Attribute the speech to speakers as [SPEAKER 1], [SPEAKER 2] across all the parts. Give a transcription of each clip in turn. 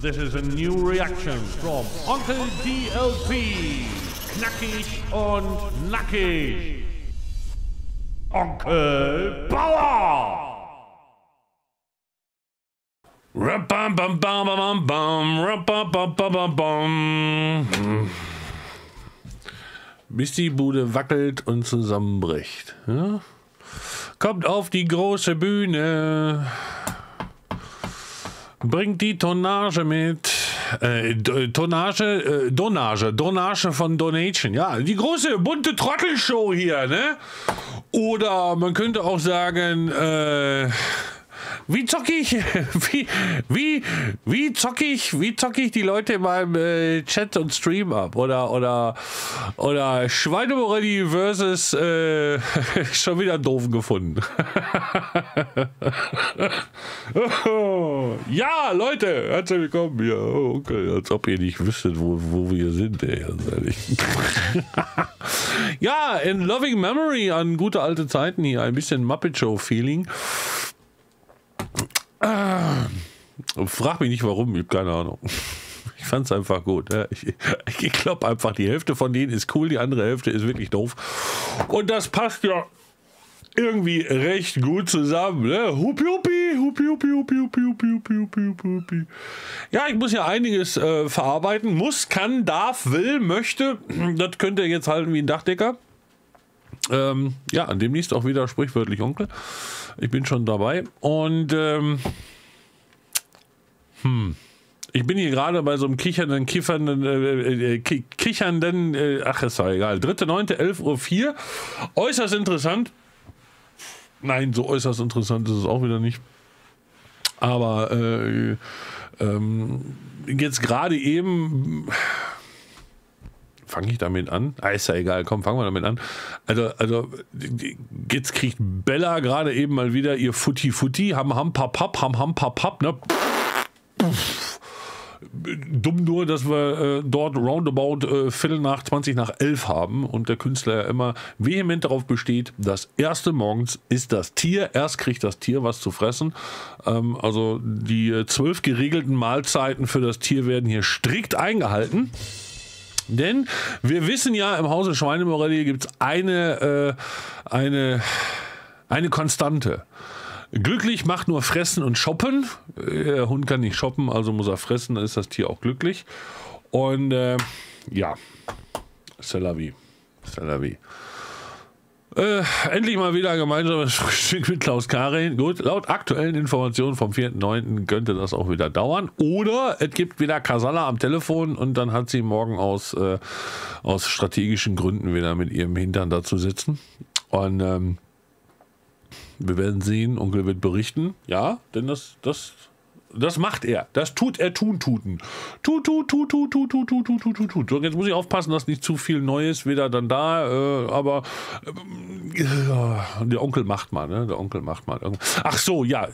[SPEAKER 1] This is a new reaction from Onkel DLP. Knackig und nackig. Onkel Bauer! Bis die Bude wackelt und zusammenbricht. Ja? Kommt auf die große Bühne, bringt die Tonnage mit. Donage von Donation. Ja, die große bunte Trottelshow hier, ne? Oder man könnte auch sagen, wie zocke ich die Leute in meinem Chat und Stream ab? Oder Schweinemorelli versus schon wieder einen Doofen gefunden. Ja, Leute, herzlich willkommen. Ja, okay, als ob ihr nicht wüsstet, wo wir sind, ey, ganz ehrlich. Ja, in Loving Memory an gute alte Zeiten hier, ein bisschen Muppet Show Feeling. Frag mich nicht warum, ich hab keine Ahnung. Ich fand's einfach gut. Ich glaube einfach, die Hälfte von denen ist cool, die andere Hälfte ist wirklich doof. Und das passt ja irgendwie recht gut zusammen. Ne? Hupi, hupi, hupi, hupi, hupi, hupi, hupi, hupi, hupi, hupi. Ja, ich muss ja einiges verarbeiten. Muss, kann, darf, will, möchte. Das könnt ihr jetzt halten wie ein Dachdecker. Ja, demnächst auch wieder sprichwörtlich Onkel. Ich bin schon dabei und ich bin hier gerade bei so einem kichernden, ach, ist ja egal, 3.9.11:04 Uhr. Äußerst interessant. Nein, so äußerst interessant ist es auch wieder nicht. Aber jetzt gerade eben... Fange ich damit an? Ist ja egal, komm, fangen wir damit an. Also jetzt kriegt Bella gerade eben mal wieder ihr Futti, ham, papap, ne? Dumm nur, dass wir dort roundabout 11:20 haben und der Künstler ja immer vehement darauf besteht, das erste morgens ist das Tier, erst kriegt das Tier was zu fressen. Also die 12 geregelten Mahlzeiten für das Tier werden hier strikt eingehalten. Denn wir wissen ja, im Hause Schweinemorelli gibt es eine Konstante. Glücklich macht nur fressen und shoppen. Der Hund kann nicht shoppen, also muss er fressen, dann ist das Tier auch glücklich. Und ja, c'est la vie. C'est la vie. Endlich mal wieder ein gemeinsames Frühstück mit Klaus Karin. Gut, laut aktuellen Informationen vom 4.9. könnte das auch wieder dauern. Oder es gibt wieder Kasala am Telefon und dann hat sie morgen aus strategischen Gründen wieder mit ihrem Hintern dazu sitzen. Und wir werden sehen, Onkel wird berichten. Ja, denn das macht er. Das tut er tuten. Tut. So, jetzt muss ich aufpassen, dass nicht zu viel Neues wieder dann da, aber der Onkel macht mal, ne? Der Onkel macht mal. Ach so, ja.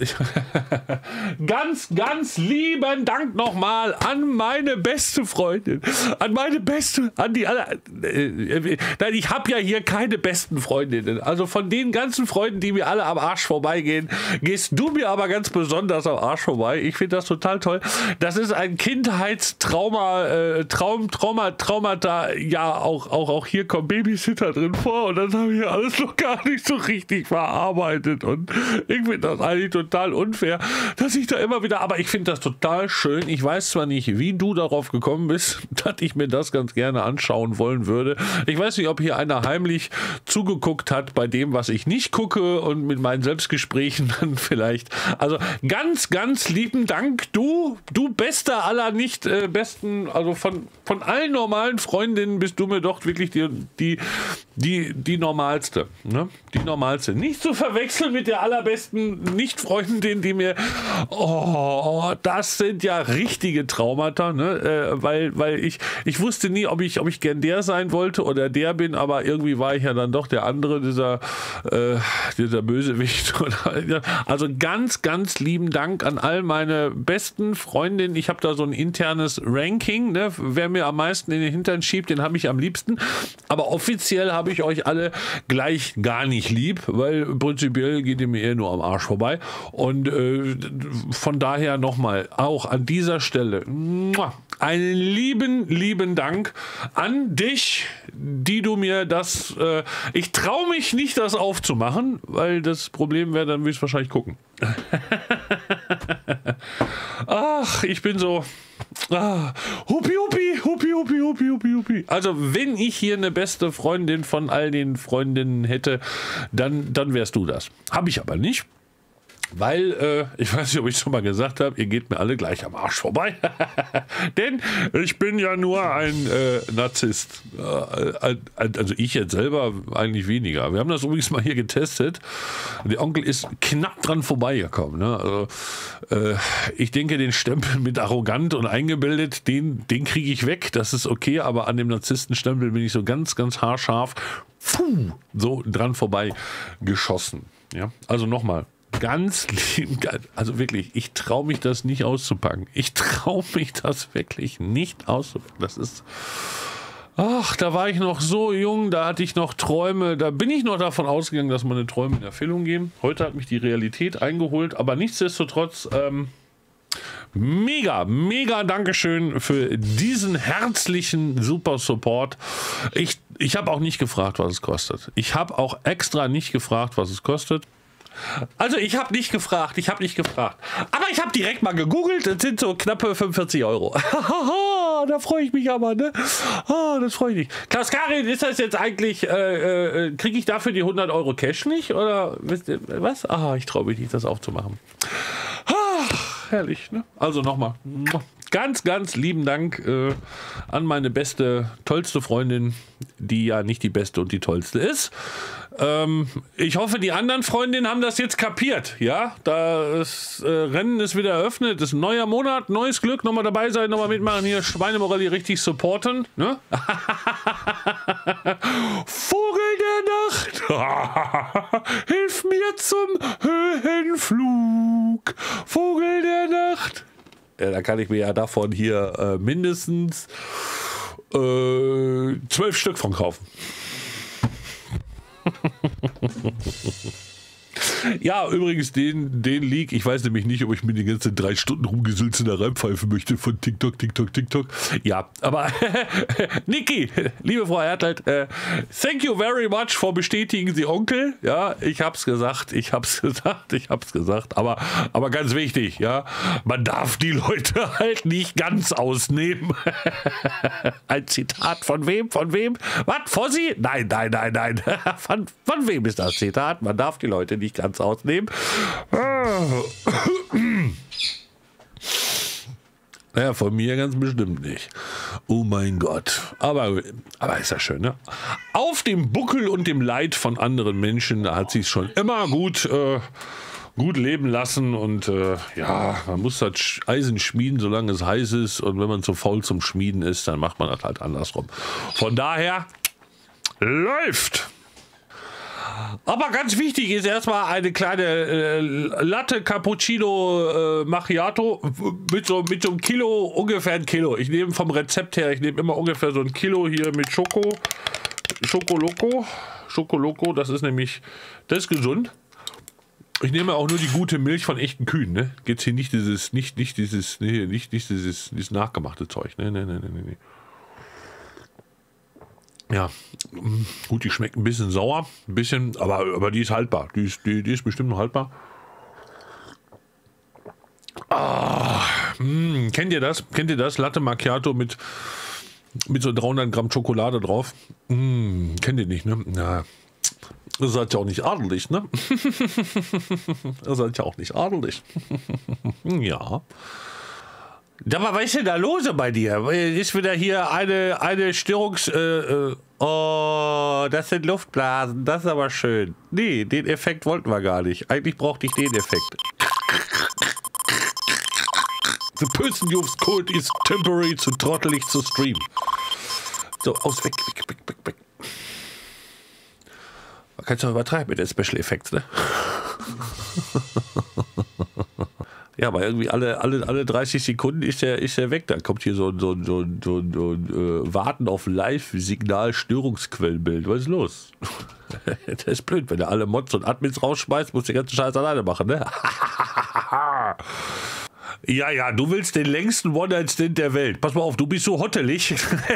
[SPEAKER 1] ganz lieben Dank nochmal an meine beste Freundin. An die alle. Nein, ich habe ja hier keine besten Freundinnen. Also von den ganzen Freunden, die mir alle am Arsch vorbeigehen, gehst du mir aber ganz besonders am Arsch vorbei. Ich finde das total toll. Das ist ein Kindheitstrauma, Traumata, ja, auch hier kommt Babysitter drin vor und das habe ich alles noch gar nicht so richtig verarbeitet und ich finde das eigentlich total unfair, dass ich da immer wieder, aber ich finde das total schön. Ich weiß zwar nicht, wie du darauf gekommen bist, dass ich mir das ganz gerne anschauen wollen würde. Ich weiß nicht, ob hier einer heimlich zugeguckt hat bei dem, was ich nicht gucke und mit meinen Selbstgesprächen dann vielleicht. Also ganz lieben Dank, du bester aller nicht besten, also von allen normalen Freundinnen bist du mir doch wirklich die normalste, ne? Die normalste. Nicht zu verwechseln mit der allerbesten Nicht-Freundin, die mir, das sind ja richtige Traumata, ne? Weil ich wusste nie, ob ich gern der sein wollte oder der bin, aber irgendwie war ich ja dann doch der andere, dieser Bösewicht. Also ganz lieben Dank an all meine besten Freundinnen. Ich habe da so ein internes Ranking, ne? Wer mir am meisten in den Hintern schiebt, den habe ich am liebsten. Aber offiziell habe habe ich euch alle gleich gar nicht lieb, weil prinzipiell geht ihr mir eher nur am Arsch vorbei. Und von daher nochmal, auch an dieser Stelle, einen lieben Dank an dich, die du mir das, ich traue mich nicht, das aufzumachen, weil das Problem wäre, dann will ich es wahrscheinlich gucken. Ach, ich bin so, Hupi. Also wenn ich hier eine beste Freundin von all den Freundinnen hätte, dann wärst du das. Habe ich aber nicht. Weil, ich weiß nicht, ob ich es schon mal gesagt habe, ihr geht mir alle gleich am Arsch vorbei. Denn ich bin ja nur ein Narzisst. Also ich jetzt selber eigentlich weniger. Wir haben das übrigens mal hier getestet. Der Onkel ist knapp dran vorbeigekommen. Ne? Also, ich denke, den Stempel mit arrogant und eingebildet, den kriege ich weg. Das ist okay, aber an dem Narzisstenstempel bin ich so ganz haarscharf so dran vorbei geschossen. Ja? Also nochmal. Ganz lieb, also wirklich, ich traue mich das nicht auszupacken. Ich traue mich das wirklich nicht auszupacken. Das ist, ach, da war ich noch so jung, da hatte ich noch Träume, da bin ich noch davon ausgegangen, dass meine Träume in Erfüllung gehen. Heute hat mich die Realität eingeholt, aber nichtsdestotrotz, mega Dankeschön für diesen herzlichen super Support. Ich habe auch nicht gefragt, was es kostet. Ich habe auch extra nicht gefragt, was es kostet. Also ich habe nicht gefragt. Aber ich habe direkt mal gegoogelt. Das sind so knappe 45 Euro. Da freue ich mich aber, ne? Das freue ich mich. Klaus Karin, ist das jetzt eigentlich, kriege ich dafür die 100 Euro Cash nicht? Oder wisst ihr, was? Ich traue mich nicht, das aufzumachen. Herrlich, ne? Also nochmal. Ganz lieben Dank an meine beste, tollste Freundin, die ja nicht die beste und die tollste ist. Ich hoffe, die anderen Freundinnen haben das jetzt kapiert. Ja, das Rennen ist wieder eröffnet. Das ist ein neuer Monat, neues Glück. Nochmal dabei sein, nochmal mitmachen. Hier Schweinemorelli richtig supporten. Ne? Vogel der Nacht, hilf mir zum Höhenflug. Vogel der Nacht. Da kann ich mir ja davon hier mindestens 12 Stück von kaufen. Ja, übrigens, den Leak, ich weiß nämlich nicht, ob ich mir die ganze 3 Stunden rumgesülze da reinpfeifen möchte von TikTok. Ja, aber Niki, liebe Frau Hertelt, thank you very much for bestätigen Sie Onkel. Ja, ich hab's gesagt, aber ganz wichtig, ja, man darf die Leute halt nicht ganz ausnehmen. Ein Zitat von wem? Was? Fossi? Nein. Von wem ist das Zitat? Man darf die Leute nicht ganz ausnehmen. Naja, von mir ganz bestimmt nicht. Oh mein Gott. Aber ist ja schön, ne? Auf dem Buckel und dem Leid von anderen Menschen, da hat sie es schon immer gut leben lassen und ja, man muss das Eisen schmieden, solange es heiß ist, und wenn man zu faul zum Schmieden ist, dann macht man das halt andersrum. Von daher läuft! Aber ganz wichtig ist erstmal eine kleine Latte Cappuccino Macchiato mit so einem Kilo, ungefähr ein Kilo. Ich nehme vom Rezept her, immer ungefähr so ein Kilo hier mit Schokoloco, das ist gesund. Ich nehme auch nur die gute Milch von echten Kühen, ne? Geht's hier nicht dieses nachgemachte Zeug, ne. Ja, gut, die schmeckt ein bisschen sauer, aber die ist haltbar. Die ist bestimmt noch haltbar. Kennt ihr das? Latte Macchiato mit so 300 Gramm Schokolade drauf? Kennt ihr nicht, ne? Ja. Ihr seid ja auch nicht adelig, ne? Ja. Aber was ist denn da los bei dir? Ist wieder hier eine oh, das sind Luftblasen, das ist aber schön. Nee, den Effekt wollten wir gar nicht. Eigentlich brauchte ich den Effekt. The person you've called is temporary zu trottelig zu stream. So, weg. Man kann es doch übertreiben mit den Special Effects, ne? Ja, aber irgendwie alle 30 Sekunden ist er weg. Da kommt hier so ein Warten auf Live-Signal Störungsquellenbild. Was ist los? Das ist blöd, wenn er alle Mods und Admins rausschmeißt, muss der ganze Scheiß alleine machen, ne? Ja, du willst den längsten One-Night-Stand der Welt. Pass mal auf, du bist so hottelig.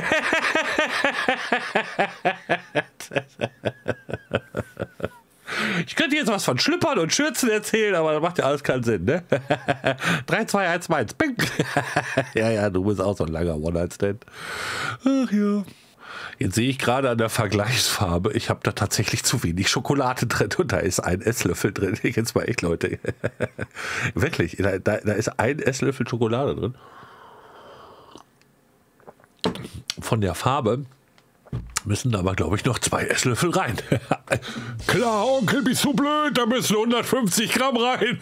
[SPEAKER 1] Ich könnte jetzt was von Schlüppern und Schürzen erzählen, aber das macht ja alles keinen Sinn, ne? 3, 2, 1, 1. Bing. Ja, du bist auch so ein langer One-Night-Stand. Ach ja. Jetzt sehe ich gerade an der Vergleichsfarbe, ich habe da tatsächlich zu wenig Schokolade drin und da ist ein Esslöffel drin. Jetzt mal echt, Leute. Wirklich, da ist ein Esslöffel Schokolade drin. Von der Farbe müssen da aber, glaube ich, noch 2 Esslöffel rein. Klar, Onkel, bist du blöd, da müssen 150 Gramm rein.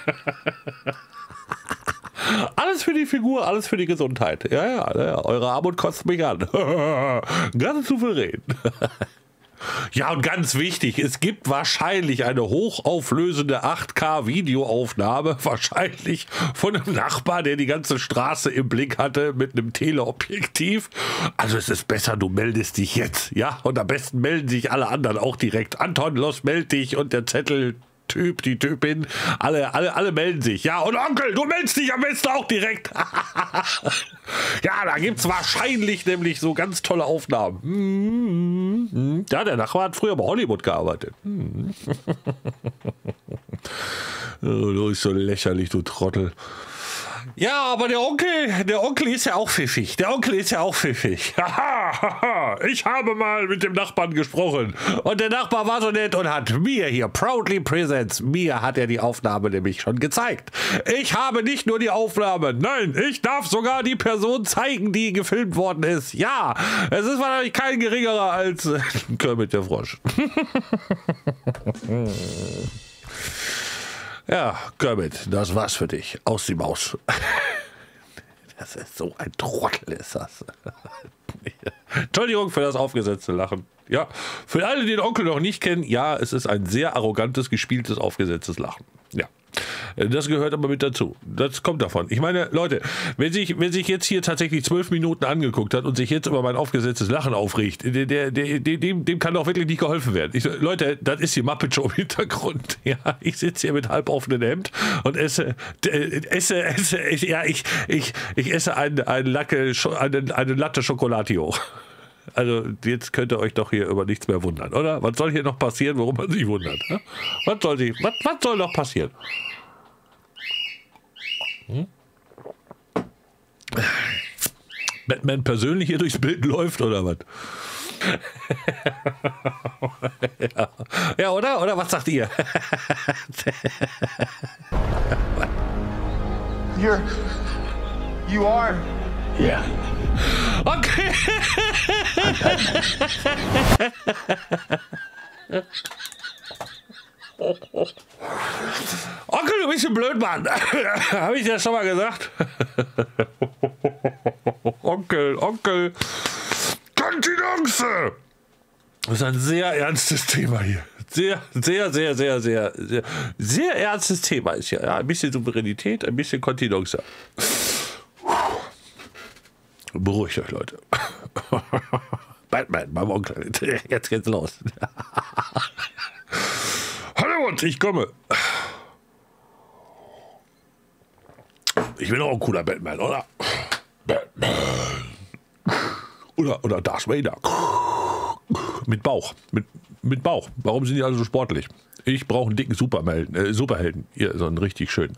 [SPEAKER 1] Alles für die Figur, alles für die Gesundheit. Ja, eure Armut kostet mich an. Ganz souverän. Ja, und ganz wichtig, es gibt wahrscheinlich eine hochauflösende 8K-Videoaufnahme, wahrscheinlich von einem Nachbar, der die ganze Straße im Blick hatte mit einem Teleobjektiv. Also es ist besser, du meldest dich jetzt, ja? Und am besten melden sich alle anderen auch direkt. Anton, los, meld dich und der Zettel... Typ, die Typin, alle melden sich. Ja, und Onkel, du meldest dich am besten auch direkt. Ja, da gibt es wahrscheinlich nämlich so ganz tolle Aufnahmen. Ja, der Nachbar hat früher bei Hollywood gearbeitet. Du bist so lächerlich, du Trottel. Ja, aber der Onkel ist ja auch pfiffig. Ich habe mal mit dem Nachbarn gesprochen. Und der Nachbar war so nett und hat mir hier proudly presents, mir hat er die Aufnahme nämlich schon gezeigt. Ich habe nicht nur die Aufnahme, nein, ich darf sogar die Person zeigen, die gefilmt worden ist. Ja, es ist wahrscheinlich kein geringerer als Kermit der Frosch. Ja, Kermit, das war's für dich. Aus die Maus. Das ist so ein Trottel, ist das. Entschuldigung für das aufgesetzte Lachen. Ja, für alle, die den Onkel noch nicht kennen, ja, es ist ein sehr arrogantes, gespieltes, aufgesetztes Lachen. Ja. Das gehört aber mit dazu. Das kommt davon. Ich meine, Leute, wer sich jetzt hier tatsächlich 12 Minuten angeguckt hat und sich jetzt über mein aufgesetztes Lachen aufregt, dem kann doch wirklich nicht geholfen werden. Leute, das ist die Muppet Show im Hintergrund. Ja, ich sitze hier mit halboffenem Hemd und esse eine Latte Schokolatio. Also jetzt könnt ihr euch doch hier über nichts mehr wundern, oder? Was soll hier noch passieren, worum man sich wundert? Ne? Was soll noch passieren? Batman persönlich hier durchs Bild läuft, oder was? Ja, oder? Oder was sagt ihr?
[SPEAKER 2] You are?
[SPEAKER 3] Yeah.
[SPEAKER 1] Okay. Onkel, du bist ein Blödmann. Habe ich dir schon mal gesagt? Onkel. Kontinence. Das ist ein sehr ernstes Thema hier. Sehr ernstes Thema ist hier. Ja, ein bisschen Souveränität, ein bisschen Kontinence. Beruhigt euch, Leute. Batman, mein Onkel. Jetzt geht's los. Hallo und ich komme. Ich bin auch ein cooler Batman, oder? Batman. Oder Darth Vader. Mit Bauch. Mit Bauch. Warum sind die alle so sportlich? Ich brauche einen dicken Superhelden. Hier, so einen richtig schönen.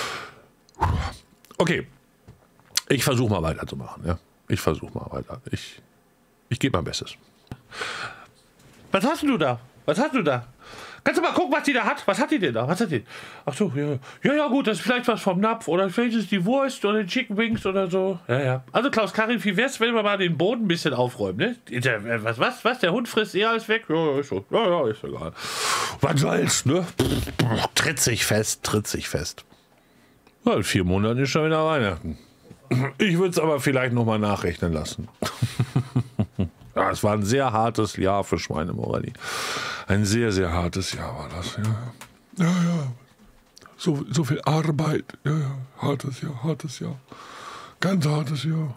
[SPEAKER 1] Okay. Ich versuche mal weiterzumachen. Ja? Ich versuche mal weiter. Ich gebe mein Bestes. Was hast du da? Kannst du mal gucken, was die da hat? Was hat die denn da? Ach so, ja, gut, das ist vielleicht was vom Napf oder vielleicht ist es die Wurst oder die Chicken Wings oder so. Ja. Also Klaus-Karin, wie wär's, wenn wir mal den Boden ein bisschen aufräumen, ne? Was? Der Hund frisst alles weg? Ja, ist so. Ja, ist egal. Was soll's, ne? Tritt sich fest. Ja, in 4 Monaten ist schon wieder Weihnachten. Ich würde es aber vielleicht nochmal nachrechnen lassen. Ja, es war ein sehr hartes Jahr für Schweine Morelli. Ein sehr, sehr hartes Jahr war das. Ja.
[SPEAKER 2] so viel Arbeit. Ja, hartes Jahr. Ganz hartes Jahr.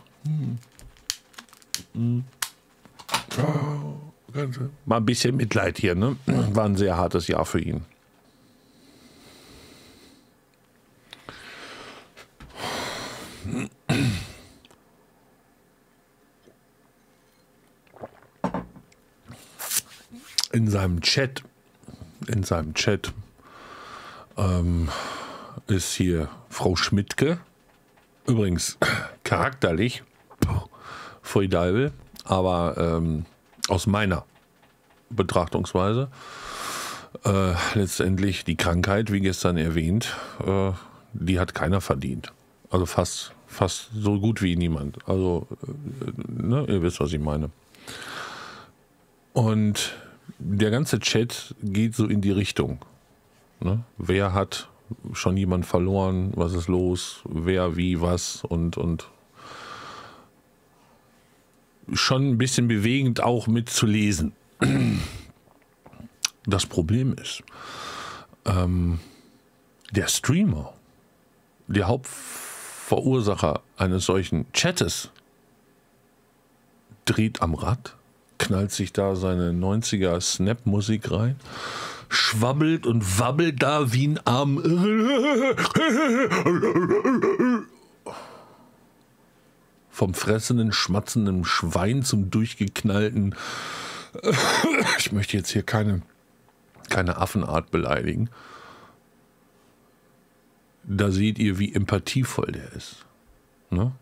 [SPEAKER 2] Ja,
[SPEAKER 1] Mal ein bisschen Mitleid hier, ne? War ein sehr hartes Jahr für ihn. In seinem Chat ist hier Frau Schmidtke, übrigens charakterlich, Pfui Deibel, aber aus meiner Betrachtungsweise letztendlich die Krankheit, wie gestern erwähnt, die hat keiner verdient. Also fast so gut wie niemand. Also, ne, ihr wisst, was ich meine. Und der ganze Chat geht so in die Richtung. Ne? Wer hat schon jemand verloren? Was ist los? Wer, wie, was? Und schon ein bisschen bewegend auch mitzulesen. Das Problem ist, der Streamer, der Hauptverursacher eines solchen Chattes, dreht am Rad, knallt sich da seine 90er Snap-Musik rein, schwabbelt und wabbelt da wie ein Arm. Vom fressenden, schmatzenden Schwein zum durchgeknallten, ich möchte jetzt hier keine Affenart beleidigen. Da seht ihr, wie empathievoll der ist. Ne?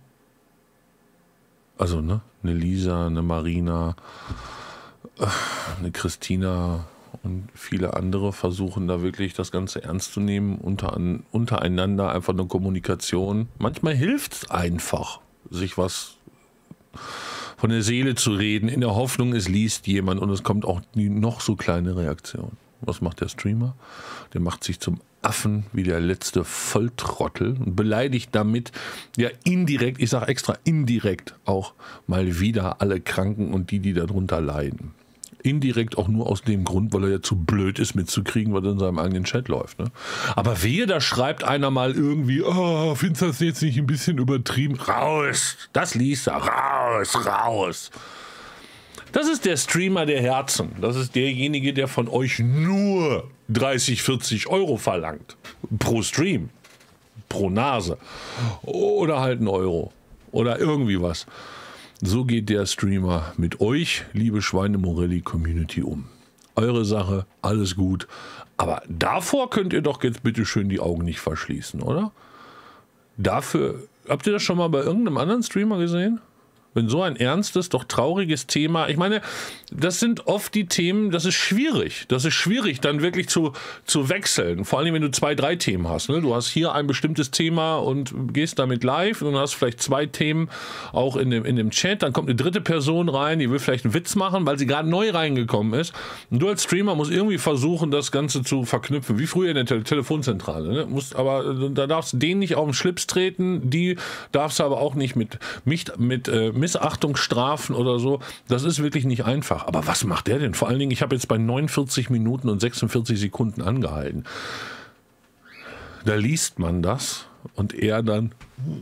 [SPEAKER 1] Also, ne? Eine Lisa, eine Marina, eine Christina und viele andere versuchen da wirklich das Ganze ernst zu nehmen, untereinander einfach eine Kommunikation. Manchmal hilft es einfach, sich was von der Seele zu reden, in der Hoffnung, es liest jemand und es kommt auch die noch so kleine Reaktion. Was macht der Streamer? Der macht sich zum Affen wie der letzte Volltrottel und beleidigt damit ja indirekt, ich sage extra indirekt auch mal wieder alle Kranken und die darunter leiden. Indirekt auch nur aus dem Grund, weil er ja zu blöd ist mitzukriegen, was in seinem eigenen Chat läuft. Ne? Aber wehe, da schreibt einer mal irgendwie, oh, findest du das jetzt nicht ein bisschen übertrieben? Raus! Das liest er. Raus! Das ist der Streamer der Herzen. Das ist derjenige, der von euch nur 30, 40 Euro verlangt. Pro Stream. Pro Nase. Oder halt 1 Euro. Oder irgendwie was. So geht der Streamer mit euch, liebe Schweinemorelli-Community, um. Eure Sache, alles gut. Aber davor könnt ihr doch jetzt bitte schön die Augen nicht verschließen, oder? Dafür, habt ihr das schon mal bei irgendeinem anderen Streamer gesehen? Wenn so ein ernstes, doch trauriges Thema, ich meine, das sind oft die Themen, das ist schwierig. Das ist schwierig, dann wirklich zu wechseln. Vor allem, wenn du 2, 3 Themen hast. Ne? Du hast hier ein bestimmtes Thema und gehst damit live und dann hast vielleicht 2 Themen auch in dem Chat. Dann kommt eine dritte Person rein, die will vielleicht einen Witz machen, weil sie gerade neu reingekommen ist. Und du als Streamer musst irgendwie versuchen, das Ganze zu verknüpfen. Wie früher in der Telefonzentrale. Ne? Aber da darfst du den nicht auf den Schlips treten, die darfst du aber auch nicht mit Missachtungsstrafen oder so, das ist wirklich nicht einfach. Aber was macht der denn? Vor allen Dingen, ich habe jetzt bei 49 Minuten und 46 Sekunden angehalten. Da liest man das und er dann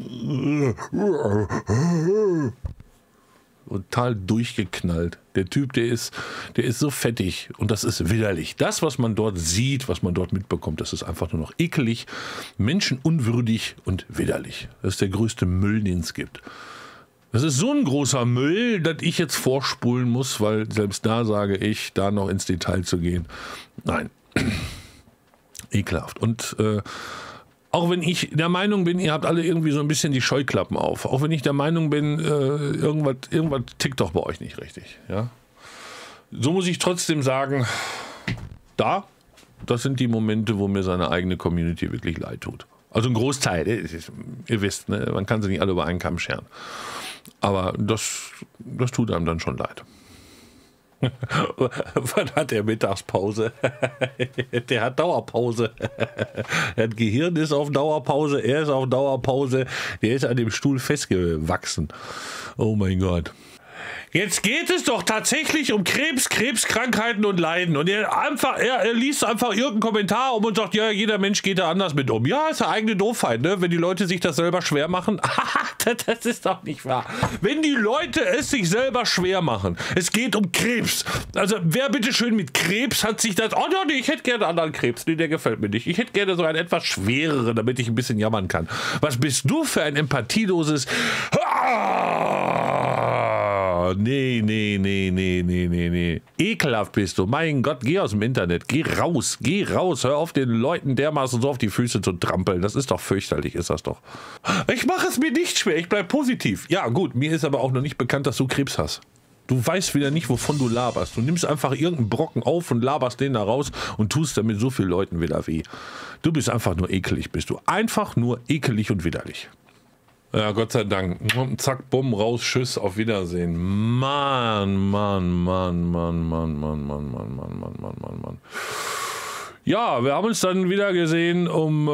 [SPEAKER 1] total durchgeknallt. Der Typ, der ist so fettig und das ist widerlich. Das, was man dort sieht, was man dort mitbekommt, das ist einfach nur noch ekelig, menschenunwürdig und widerlich. Das ist der größte Müll, den es gibt. Das ist so ein großer Müll, dass ich jetzt vorspulen muss, weil selbst da sage ich, da noch ins Detail zu gehen. Nein, ekelhaft. Und auch wenn ich der Meinung bin, ihr habt alle irgendwie so ein bisschen die Scheuklappen auf, auch wenn ich der Meinung bin, irgendwas tickt doch bei euch nicht richtig. Ja? So muss ich trotzdem sagen, das sind die Momente, wo mir seine eigene Community wirklich leid tut. Also ein Großteil, ihr wisst, ne, man kann sie nicht alle über einen Kamm scheren. Aber das tut einem dann schon leid. Wann hat er Mittagspause? Der hat Dauerpause. Das Gehirn ist auf Dauerpause, er ist auf Dauerpause, der ist an dem Stuhl festgewachsen. Oh mein Gott. Jetzt geht es doch tatsächlich um Krebs, Krebskrankheiten und Leiden. Und er liest einfach irgendeinen Kommentar um und sagt, ja, jeder Mensch geht da anders mit um. Ja, ist der eigene Doofheit, ne? Wenn die Leute sich das selber schwer machen. Das ist doch nicht wahr. Wenn die Leute es sich selber schwer machen. Es geht um Krebs. Also, wer bitteschön mit Krebs hat sich das... Oh, nee, ich hätte gerne einen anderen Krebs. Nee, der gefällt mir nicht. Ich hätte gerne so einen etwas schwereren, damit ich ein bisschen jammern kann. Was bist du für ein empathieloses... Nee. Ekelhaft bist du. Mein Gott, geh aus dem Internet. Geh raus. Hör auf, den Leuten dermaßen so auf die Füße zu trampeln. Das ist doch fürchterlich, ist das doch. Ich mache es mir nicht schwer. Ich bleib positiv. Ja, gut. Mir ist aber auch noch nicht bekannt, dass du Krebs hast. Du weißt wieder nicht, wovon du laberst. Du nimmst einfach irgendeinen Brocken auf und laberst den da raus und tust damit so vielen Leuten wieder weh. Du bist einfach nur ekelig, bist du. Einfach nur ekelig und widerlich. Ja, Gott sei Dank. Zack, bumm, raus, tschüss, auf Wiedersehen. Mann. Ja, wir haben uns dann wieder gesehen um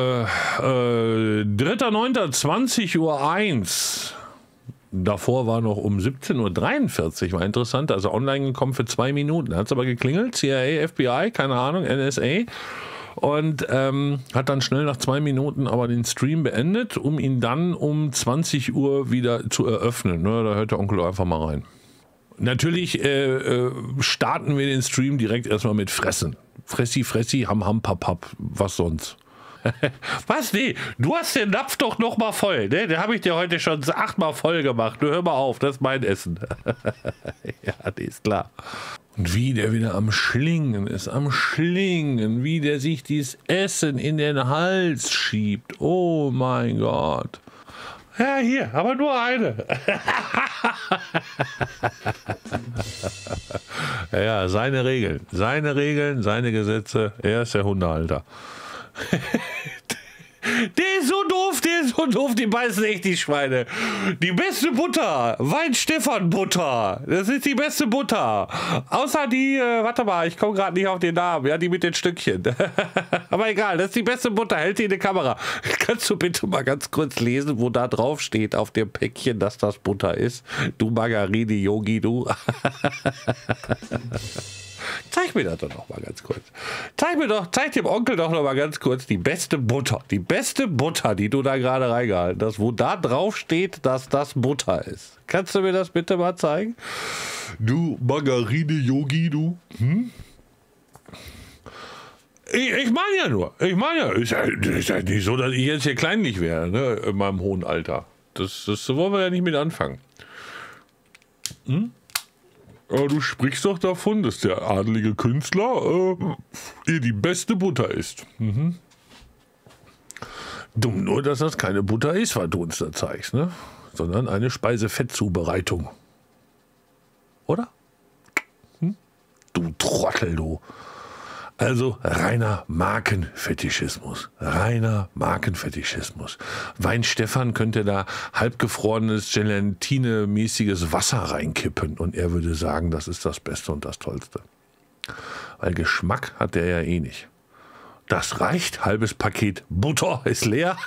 [SPEAKER 1] 3.9.20.01 Uhr. Davor war noch um 17.43 Uhr, war interessant, also online gekommen für 2 Minuten. Hat es aber geklingelt, CIA, FBI, keine Ahnung, NSA. Und hat dann schnell nach 2 Minuten aber den Stream beendet, um ihn dann um 20 Uhr wieder zu eröffnen. Ne, da hört der Onkel einfach mal rein. Natürlich starten wir den Stream direkt erstmal mit Fressen. Fressi, ham, papap, was sonst? Was? Nee, du hast den Napf doch noch mal voll, ne? Den habe ich dir heute schon 8-mal voll gemacht. Du hör mal auf, das ist mein Essen. Ja, nee, ist klar. Und wie der wieder am Schlingen ist, wie der sich dieses Essen in den Hals schiebt. Oh mein Gott. Ja, hier, aber nur eine. Ja, seine Regeln, seine Gesetze. Er ist der Hundehalter. Der ist so doof, die beißen echt die Schweine. Die beste Butter, Wein-Stefan-Butter, das ist die beste Butter. Außer die, warte mal, ich komme gerade nicht auf den Namen, ja, die mit den Stückchen. Aber egal, das ist die beste Butter, hält die in die Kamera. Kannst du bitte mal ganz kurz lesen, wo da drauf steht auf dem Päckchen, dass das Butter ist? Du Margarine-Yogi, du. Zeig mir das doch noch mal ganz kurz. Zeig dem Onkel doch noch mal ganz kurz die beste Butter, die du da gerade reingehalten hast, wo da drauf steht, dass das Butter ist. Kannst du mir das bitte mal zeigen? Du Margarine-Yogi, du. Ich meine ja, ist ja nicht so, dass ich jetzt hier kleinlich wäre, ne, in meinem hohen Alter. Das wollen wir ja nicht mit anfangen. Aber du sprichst doch davon, dass der adelige Künstler ihr die beste Butter ist. Dumm nur, dass das keine Butter ist, was du uns da zeigst, ne? Sondern eine Speisefettzubereitung. Oder? Du Trottel, du. Also reiner Markenfetischismus. Wein Stefan könnte da halbgefrorenes, Gelatine-mäßiges Wasser reinkippen und er würde sagen, das ist das Beste und das Tollste. Weil Geschmack hat der ja eh nicht. Das reicht, halbes Paket Butter ist leer.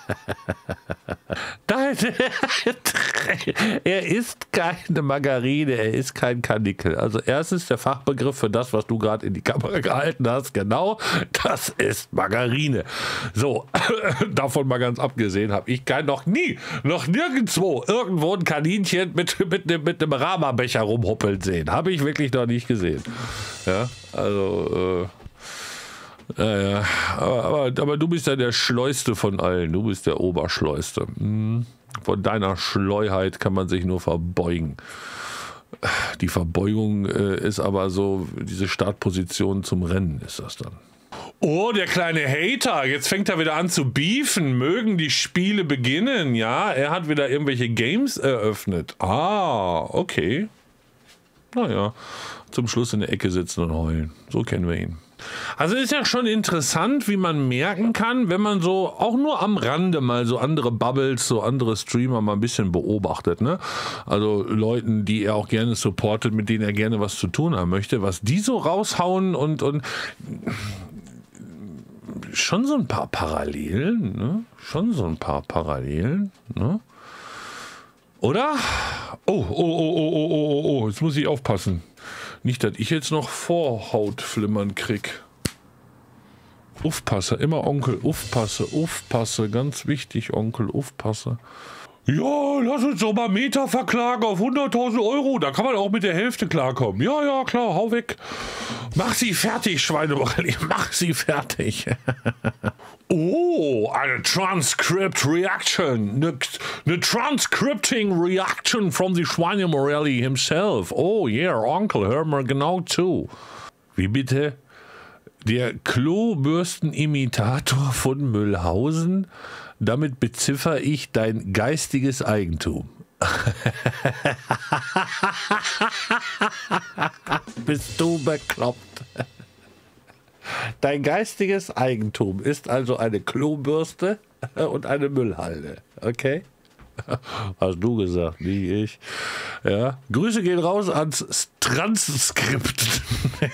[SPEAKER 1] Er ist keine Margarine, er ist kein Karnickel. Also erstens der Fachbegriff für das, was du gerade in die Kamera gehalten hast, genau, das ist Margarine. So, davon mal ganz abgesehen, habe ich noch nirgendwo irgendwo ein Kaninchen mit einem Rama-Becher rumhuppeln sehen. Habe ich wirklich noch nicht gesehen. Ja, also... Ja, aber du bist ja der Schleuste von allen. Du bist der Oberschleuste. Von deiner Schleuheit kann man sich nur verbeugen. Die Verbeugung ist aber so, diese Startposition zum Rennen ist das dann. Oh, der kleine Hater, jetzt fängt er wieder an zu beefen. Mögen die Spiele beginnen? Ja, er hat wieder irgendwelche Games eröffnet. Ah, okay. Naja, zum Schluss in der Ecke sitzen und heulen. So kennen wir ihn. Also ist ja schon interessant, wie man merken kann, wenn man so auch nur am Rande mal so andere Bubbles, so andere Streamer mal ein bisschen beobachtet, ne? Also Leuten, die er auch gerne supportet, mit denen er gerne was zu tun haben möchte, was die so raushauen und schon so ein paar Parallelen, ne? Oder? Oh, jetzt muss ich aufpassen. Nicht, dass ich jetzt noch Vorhautflimmern krieg. Aufpasse, immer Onkel, aufpasse, ganz wichtig, Onkel, aufpasse. Ja, lass uns doch mal Meta verklagen auf 100.000 Euro, da kann man auch mit der Hälfte klarkommen. Ja, klar, hau weg. Mach sie fertig, Schweinemorelli, mach sie fertig. Oh, eine Transcript Reaction, eine Transcripting Reaction from the Schweinemorelli himself. Oh yeah, Onkel, hör mal genau zu. Wie bitte? Der Klobürstenimitator von Mühlhausen, damit beziffere ich dein geistiges Eigentum. Bist du bekloppt? Dein geistiges Eigentum ist also eine Klobürste und eine Müllhalde, okay? Hast du gesagt, nicht ich. Ja. Grüße gehen raus ans Transkript.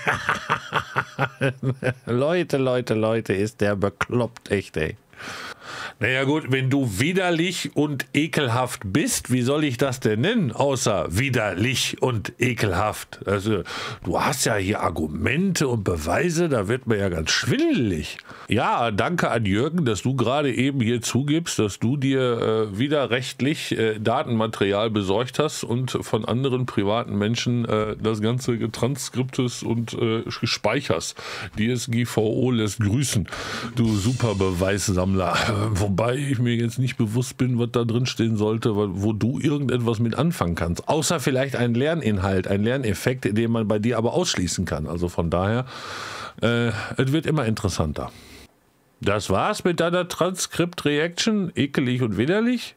[SPEAKER 1] Leute, ist der bekloppt, echt, ey. Naja gut, wenn du widerlich und ekelhaft bist, wie soll ich das denn nennen, außer widerlich und ekelhaft? Also, du hast ja hier Argumente und Beweise, da wird mir ja ganz schwindelig. Ja, danke an Jürgen, dass du gerade eben hier zugibst, dass du dir widerrechtlich Datenmaterial besorgt hast und von anderen privaten Menschen das ganze Transkriptes und speicherst. DSGVO lässt grüßen, du super Beweissammler. Wobei ich mir jetzt nicht bewusst bin, was da drin stehen sollte, wo du irgendetwas mit anfangen kannst. Außer vielleicht ein Lerninhalt, ein Lerneffekt, den man bei dir aber ausschließen kann. Also von daher, es wird immer interessanter. Das war's mit deiner Transkript-Reaction? Ekelig und widerlich?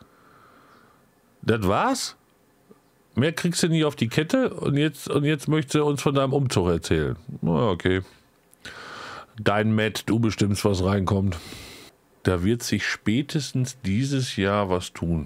[SPEAKER 1] Das war's? Mehr kriegst du nie auf die Kette und jetzt möchtest du uns von deinem Umzug erzählen. Na, okay. Dein Matt, du bestimmst, was reinkommt. Da wird sich spätestens dieses Jahr was tun.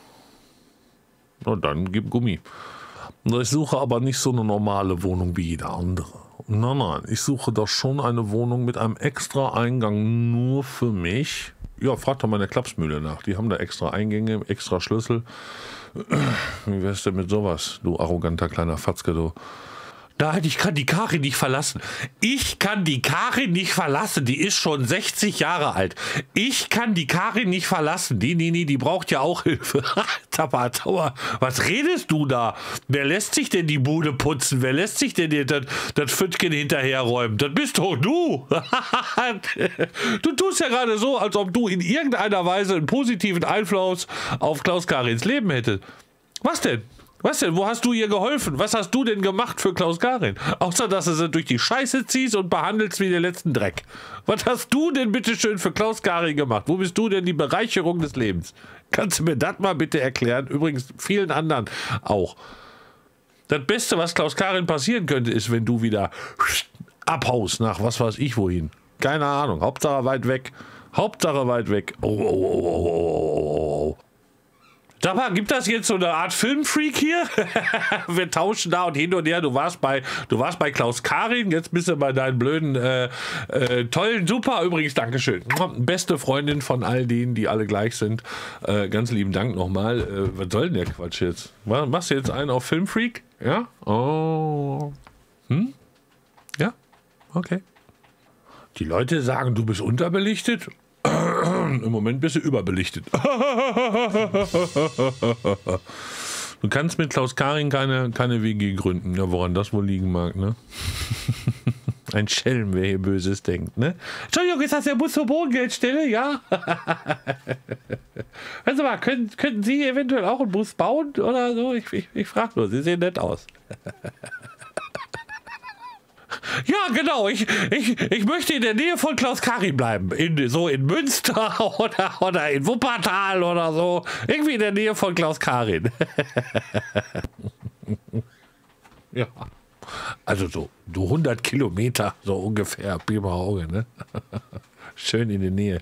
[SPEAKER 1] Na dann gib Gummi. Ich suche aber nicht so eine normale Wohnung wie jeder andere. Nein, ich suche doch schon eine Wohnung mit einem extra Eingang nur für mich. Ja, frag doch mal in der Klapsmühle nach. Die haben da extra Eingänge, extra Schlüssel. Wie wär's denn mit sowas, du arroganter kleiner Fatzke, du? Ich kann die Karin nicht verlassen. Ich kann die Karin nicht verlassen. Die ist schon 60 Jahre alt. Ich kann die Karin nicht verlassen. Die braucht ja auch Hilfe. Tapper, was redest du da? Wer lässt sich denn die Bude putzen? Wer lässt sich denn das Pfüttchen hinterherräumen? Das bist doch du. Du tust ja gerade so, als ob du in irgendeiner Weise einen positiven Einfluss auf Klaus-Karins Leben hättest. Was denn? Was denn? Wo hast du ihr geholfen? Was hast du denn gemacht für Klaus-Karin? Außer, dass du sie durch die Scheiße ziehst und behandelst wie den letzten Dreck. Was hast du denn bitteschön für Klaus-Karin gemacht? Wo bist du denn die Bereicherung des Lebens? Kannst du mir das mal bitte erklären? Übrigens vielen anderen auch. Das Beste, was Klaus-Karin passieren könnte, ist, wenn du wieder abhaust nach was weiß ich wohin. Keine Ahnung. Hauptsache weit weg. Hauptsache weit weg. Oh. Sag mal, gibt das jetzt so eine Art Filmfreak hier? Wir tauschen da und hin und her. Du warst bei Klaus-Karin, jetzt bist du bei deinen blöden, tollen, super, übrigens, Dankeschön. Beste Freundin von all denen, die alle gleich sind. Ganz lieben Dank nochmal. Was soll denn der Quatsch jetzt? Machst du jetzt einen auf Filmfreak? Ja? Oh. Ja? Okay. Die Leute sagen, du bist unterbelichtet. Im Moment bist du überbelichtet. Du kannst mit Klaus-Karin keine WG gründen. Ja, woran das wohl liegen mag, ne? Ein Schelm, wer hier Böses denkt, ne? Entschuldigung, ist das der Bus zur Bodengeldstelle? Ja. Also mal, könnten Sie eventuell auch einen Bus bauen oder so? Ich frage nur, Sie sehen nett aus. Ja, genau. Ich möchte in der Nähe von Klaus-Karin bleiben. In Münster oder in Wuppertal oder so. Irgendwie in der Nähe von Klaus-Karin. Ja. Also so 100 Kilometer, so ungefähr. Prima Auge, ne? Schön in der Nähe.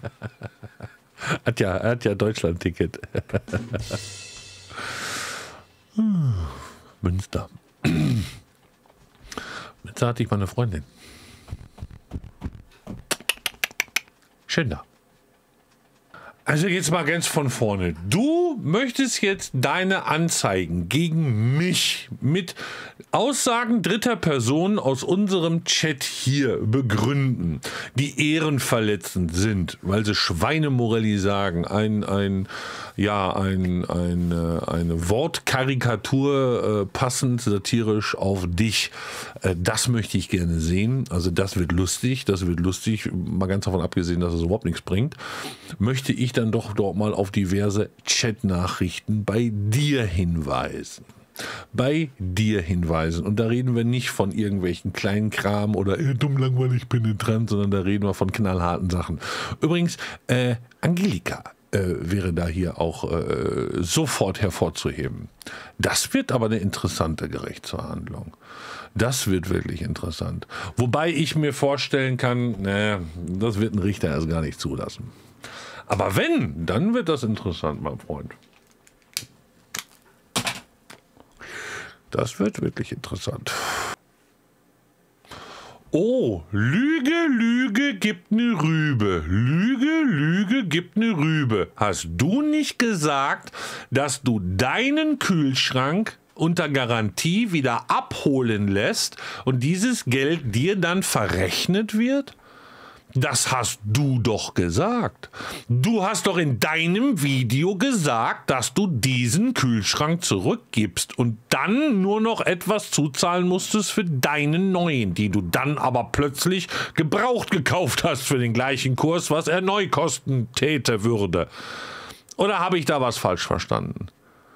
[SPEAKER 1] Er hat ja Deutschland-Ticket. Münster. Jetzt hatte ich meine Freundin. Schön da. Also jetzt mal ganz von vorne. Du möchtest jetzt deine Anzeigen gegen mich mit Aussagen dritter Personen aus unserem Chat hier begründen, die ehrenverletzend sind, weil sie Schweinemorelli sagen, eine Wortkarikatur passend satirisch auf dich. Das möchte ich gerne sehen. Also das wird lustig, mal ganz davon abgesehen, dass es überhaupt nichts bringt. Möchte ich dann doch dort mal auf diverse Chat-Nachrichten bei dir hinweisen. Und da reden wir nicht von irgendwelchen kleinen Kram oder dumm, langweilig, penetrant, sondern da reden wir von knallharten Sachen. Übrigens, Angelika wäre da hier auch sofort hervorzuheben. Das wird aber eine interessante Gerichtsverhandlung. Das wird wirklich interessant. Wobei ich mir vorstellen kann, das wird ein Richter erst gar nicht zulassen. Aber wenn, dann wird das interessant, mein Freund. Das wird wirklich interessant. Oh, Lüge gibt eine Rübe. Lüge gibt eine Rübe. Hast du nicht gesagt, dass du deinen Kühlschrank unter Garantie wieder abholen lässt und dieses Geld dir dann verrechnet wird? Das hast du doch gesagt. Du hast doch in deinem Video gesagt, dass du diesen Kühlschrank zurückgibst und dann nur noch etwas zuzahlen musstest für deinen neuen, die du dann aber plötzlich gebraucht gekauft hast für den gleichen Kurs, was er neu kosten täte würde. Oder habe ich da was falsch verstanden?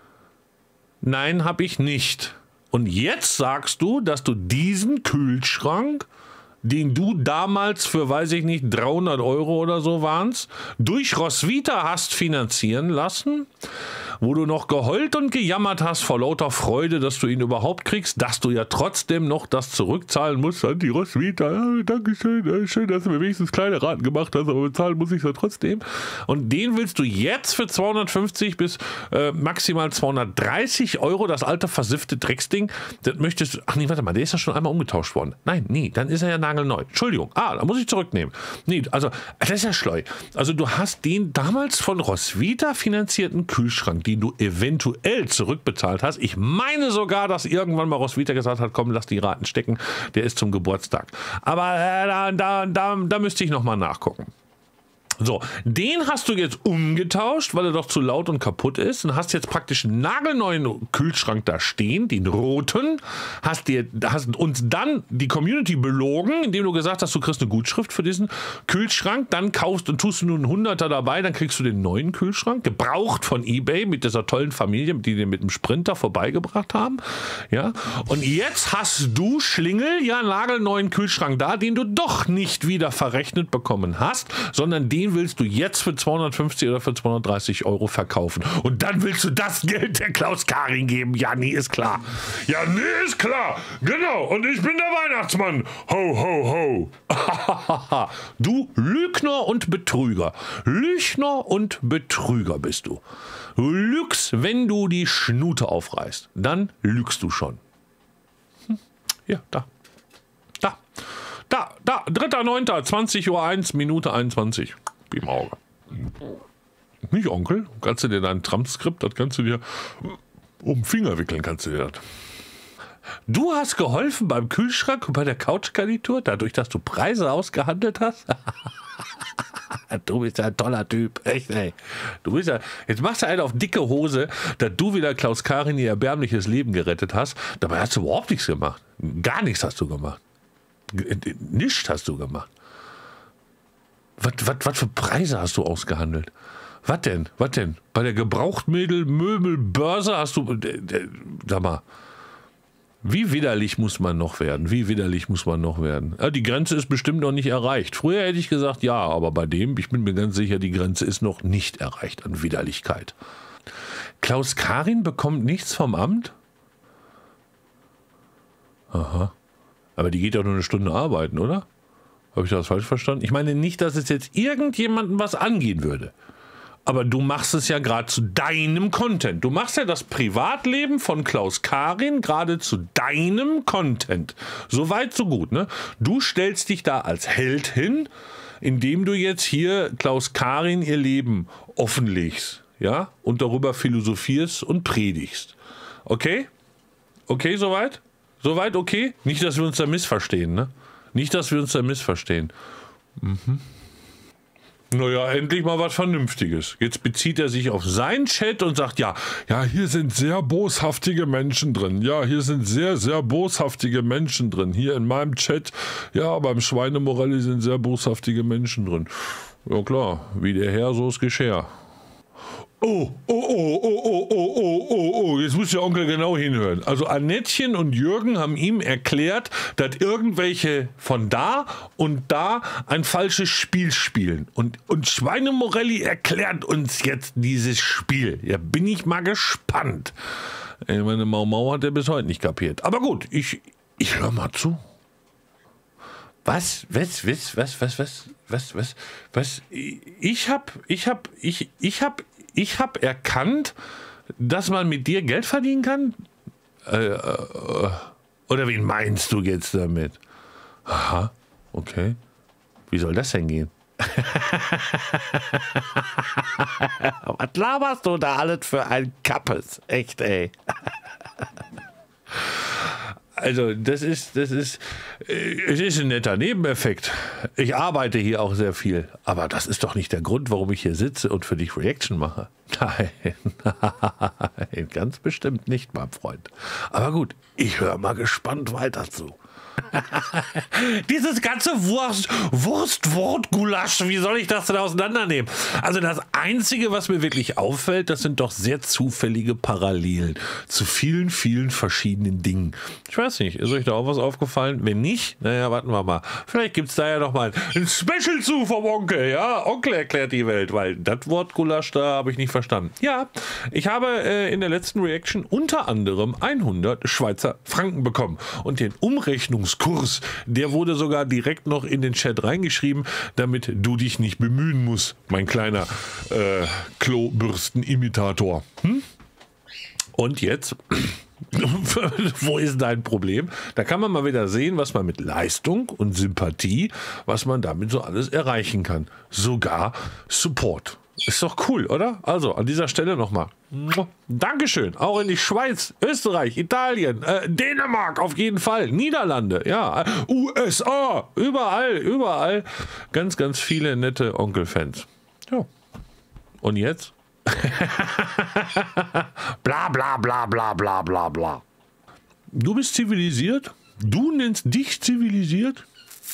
[SPEAKER 1] Nein, habe ich nicht. Und jetzt sagst du, dass du diesen Kühlschrank, den du damals für, weiß ich nicht, 300 Euro oder so waren's, durch Roswitha hast finanzieren lassen, wo du noch geheult und gejammert hast vor lauter Freude, dass du ihn überhaupt kriegst, dass du ja trotzdem noch das zurückzahlen musst an die Roswitha. Ja, Dankeschön, schön, dass du mir wenigstens kleine Raten gemacht hast, aber bezahlen muss ich ja trotzdem. Und den willst du jetzt für 250 bis maximal 230 Euro, das alte versiffte Drecksding, das möchtest du, ach nee, warte mal, der ist ja schon einmal umgetauscht worden. Nein, dann ist er ja nagelneu. Entschuldigung, da muss ich zurücknehmen. Nee, also, das ist ja schleu. Also du hast den damals von Roswitha finanzierten Kühlschrank, den du eventuell zurückbezahlt hast. Ich meine sogar, dass irgendwann mal Roswitha gesagt hat, komm, lass die Raten stecken, der ist zum Geburtstag. Aber da müsste ich nochmal nachgucken. So, den hast du jetzt umgetauscht, weil er doch zu laut und kaputt ist und hast jetzt praktisch einen nagelneuen Kühlschrank da stehen, den roten, hast uns dann die Community belogen, indem du gesagt hast, du kriegst eine Gutschrift für diesen Kühlschrank, dann kaufst und tust du nur einen 100er dabei, dann kriegst du den neuen Kühlschrank, gebraucht von eBay mit dieser tollen Familie, die den mit dem Sprinter vorbeigebracht haben, ja, und jetzt hast du, Schlingel, ja, nagelneuen Kühlschrank da, den du doch nicht wieder verrechnet bekommen hast, sondern den willst du jetzt für 250 oder für 230 Euro verkaufen. Und dann willst du das Geld der Klaus Karin geben. Ja, nee, ist klar.
[SPEAKER 2] Ja, nee, ist klar. Genau. Und ich bin der Weihnachtsmann. Ho, ho, ho.
[SPEAKER 1] Du Lügner und Betrüger. Lügner und Betrüger bist du. Du lügst, wenn du die Schnute aufreißt. Dann lügst du schon. Ja, da. 3.9., 20:01, Minute 21. Im Auge. Nicht, Onkel? Kannst du dir dein Transkript, das kannst du dir um den Finger wickeln, kannst du dir das. Du hast geholfen beim Kühlschrank und bei der Couchgarnitur, dadurch, dass du Preise ausgehandelt hast? Du bist ja ein toller Typ, echt, ey. Du bist ja, jetzt machst du einen auf dicke Hose, dass du wieder Klaus Karin ihr erbärmliches Leben gerettet hast. Dabei hast du überhaupt nichts gemacht. Gar nichts hast du gemacht. Nichts hast du gemacht. Was für Preise hast du ausgehandelt? Was denn? Bei der Gebrauchtmöbelbörse hast du... Sag mal, wie widerlich muss man noch werden? Ja, die Grenze ist bestimmt noch nicht erreicht. Früher hätte ich gesagt, ja, aber bei dem, ich bin mir ganz sicher, die Grenze ist noch nicht erreicht an Widerlichkeit. Klaus Karin bekommt nichts vom Amt? Aha. Aber die geht ja nur eine Stunde arbeiten, oder? Habe ich das falsch verstanden? Ich meine nicht, dass es jetzt irgendjemandem was angehen würde. Aber du machst es ja gerade zu deinem Content. Du machst ja das Privatleben von Klaus Karin gerade zu deinem Content. So weit, so gut, ne? Du stellst dich da als Held hin, indem du jetzt hier Klaus Karin ihr Leben offenlegst, ja, und darüber philosophierst und predigst. Okay? Okay, soweit? Soweit okay? Nicht, dass wir uns da missverstehen, ne? Nicht, dass wir uns da missverstehen. Naja, endlich mal was Vernünftiges. Jetzt bezieht er sich auf seinen Chat und sagt, ja, hier sind sehr boshaftige Menschen drin. Ja, hier sind sehr, sehr boshaftige Menschen drin. Hier in meinem Chat, ja, beim Schweinemorelli sind sehr boshaftige Menschen drin. Ja klar, wie der Herr, so ist Geschirr. Oh, jetzt muss der Onkel genau hinhören. Also Annettchen und Jürgen haben ihm erklärt, dass irgendwelche von da und da ein falsches Spiel spielen. Und Schweinemorelli erklärt uns jetzt dieses Spiel. Ja, bin ich mal gespannt. Meine Mau hat er bis heute nicht kapiert. Aber gut, ich höre mal zu. Was? Ich hab erkannt, dass man mit dir Geld verdienen kann? Oder wen meinst du jetzt damit? Aha, okay. Wie soll das denn gehen? Was laberst du da alles für ein Kappes? Echt, ey. Also, es ist ein netter Nebeneffekt. Ich arbeite hier auch sehr viel. Aber das ist doch nicht der Grund, warum ich hier sitze und für dich Reaction mache. Nein, ganz bestimmt nicht, mein Freund. Aber gut, ich höre mal gespannt weiter zu. Dieses ganze Wurst-Wort-Gulasch, wie soll ich das denn auseinandernehmen? Also das Einzige, was mir wirklich auffällt, das sind doch sehr zufällige Parallelen zu vielen, vielen verschiedenen Dingen. Ich weiß nicht, ist euch da auch was aufgefallen? Wenn nicht, naja, warten wir mal. Vielleicht gibt es da ja noch mal ein Special zu vom Onkel, ja? Onkel erklärt die Welt, weil das Wort Gulasch, da habe ich nicht verstanden. Ja, ich habe in der letzten Reaction unter anderem 100 Schweizer Franken bekommen und den Umrechnungskurs, der wurde sogar direkt noch in den Chat reingeschrieben, damit du dich nicht bemühen musst, mein kleiner Klobürsten-Imitator. Und jetzt, wo ist dein Problem? Da kann man mal wieder sehen, was man mit Leistung und Sympathie, was man damit so alles erreichen kann. Sogar Support. Ist doch cool, oder? Also, an dieser Stelle nochmal. Dankeschön. Auch in die Schweiz, Österreich, Italien, Dänemark auf jeden Fall, Niederlande, ja, USA, überall. Ganz, ganz viele nette Onkel-Fans. Ja. Und jetzt? Bla, bla, bla, bla, bla, bla, bla. Du bist zivilisiert? Du nennst dich zivilisiert?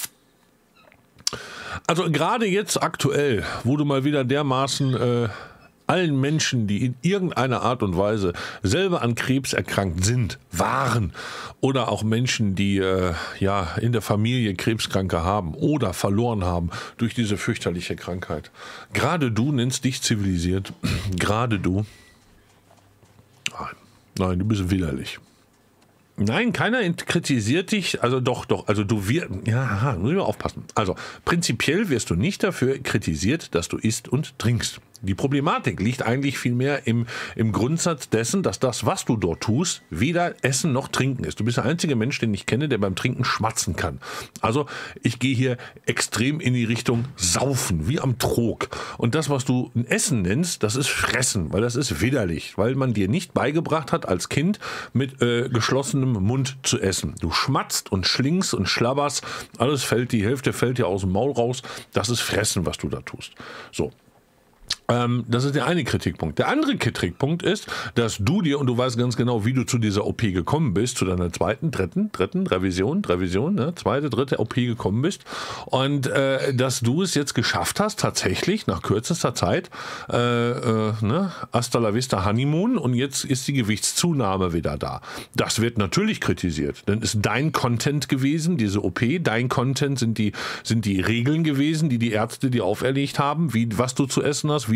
[SPEAKER 1] Also gerade jetzt aktuell, wo du mal wieder dermaßen allen Menschen, die in irgendeiner Art und Weise selber an Krebs erkrankt sind, waren oder auch Menschen, die in der Familie Krebskranke haben oder verloren haben durch diese fürchterliche Krankheit. Gerade du nennst dich zivilisiert. Gerade du. Nein, du bist widerlich. Nein, keiner kritisiert dich, also doch, also du wirst, muss ich mal aufpassen. Also prinzipiell wirst du nicht dafür kritisiert, dass du isst und trinkst. Die Problematik liegt eigentlich vielmehr im Grundsatz dessen, dass das, was du dort tust, weder Essen noch Trinken ist. Du bist der einzige Mensch, den ich kenne, der beim Trinken schmatzen kann. Also ich gehe hier extrem in die Richtung Saufen, wie am Trog. Und das, was du ein Essen nennst, das ist Fressen, weil das ist widerlich, weil man dir nicht beigebracht hat, als Kind mit geschlossenem Mund zu essen. Du schmatzt und schlingst und schlabberst, die Hälfte fällt dir aus dem Maul raus. Das ist Fressen, was du da tust. So. Das ist der eine Kritikpunkt. Der andere Kritikpunkt ist, dass du dir, und du weißt ganz genau, wie du zu dieser OP gekommen bist, zu deiner zweiten, dritten Revision, ne, zweite, dritte OP gekommen bist, und dass du es jetzt geschafft hast, tatsächlich nach kürzester Zeit, hasta la vista Honeymoon, und jetzt ist die Gewichtszunahme wieder da. Das wird natürlich kritisiert, denn ist dein Content gewesen, diese OP, dein Content sind die Regeln gewesen, die Ärzte dir auferlegt haben, was du zu essen hast, wie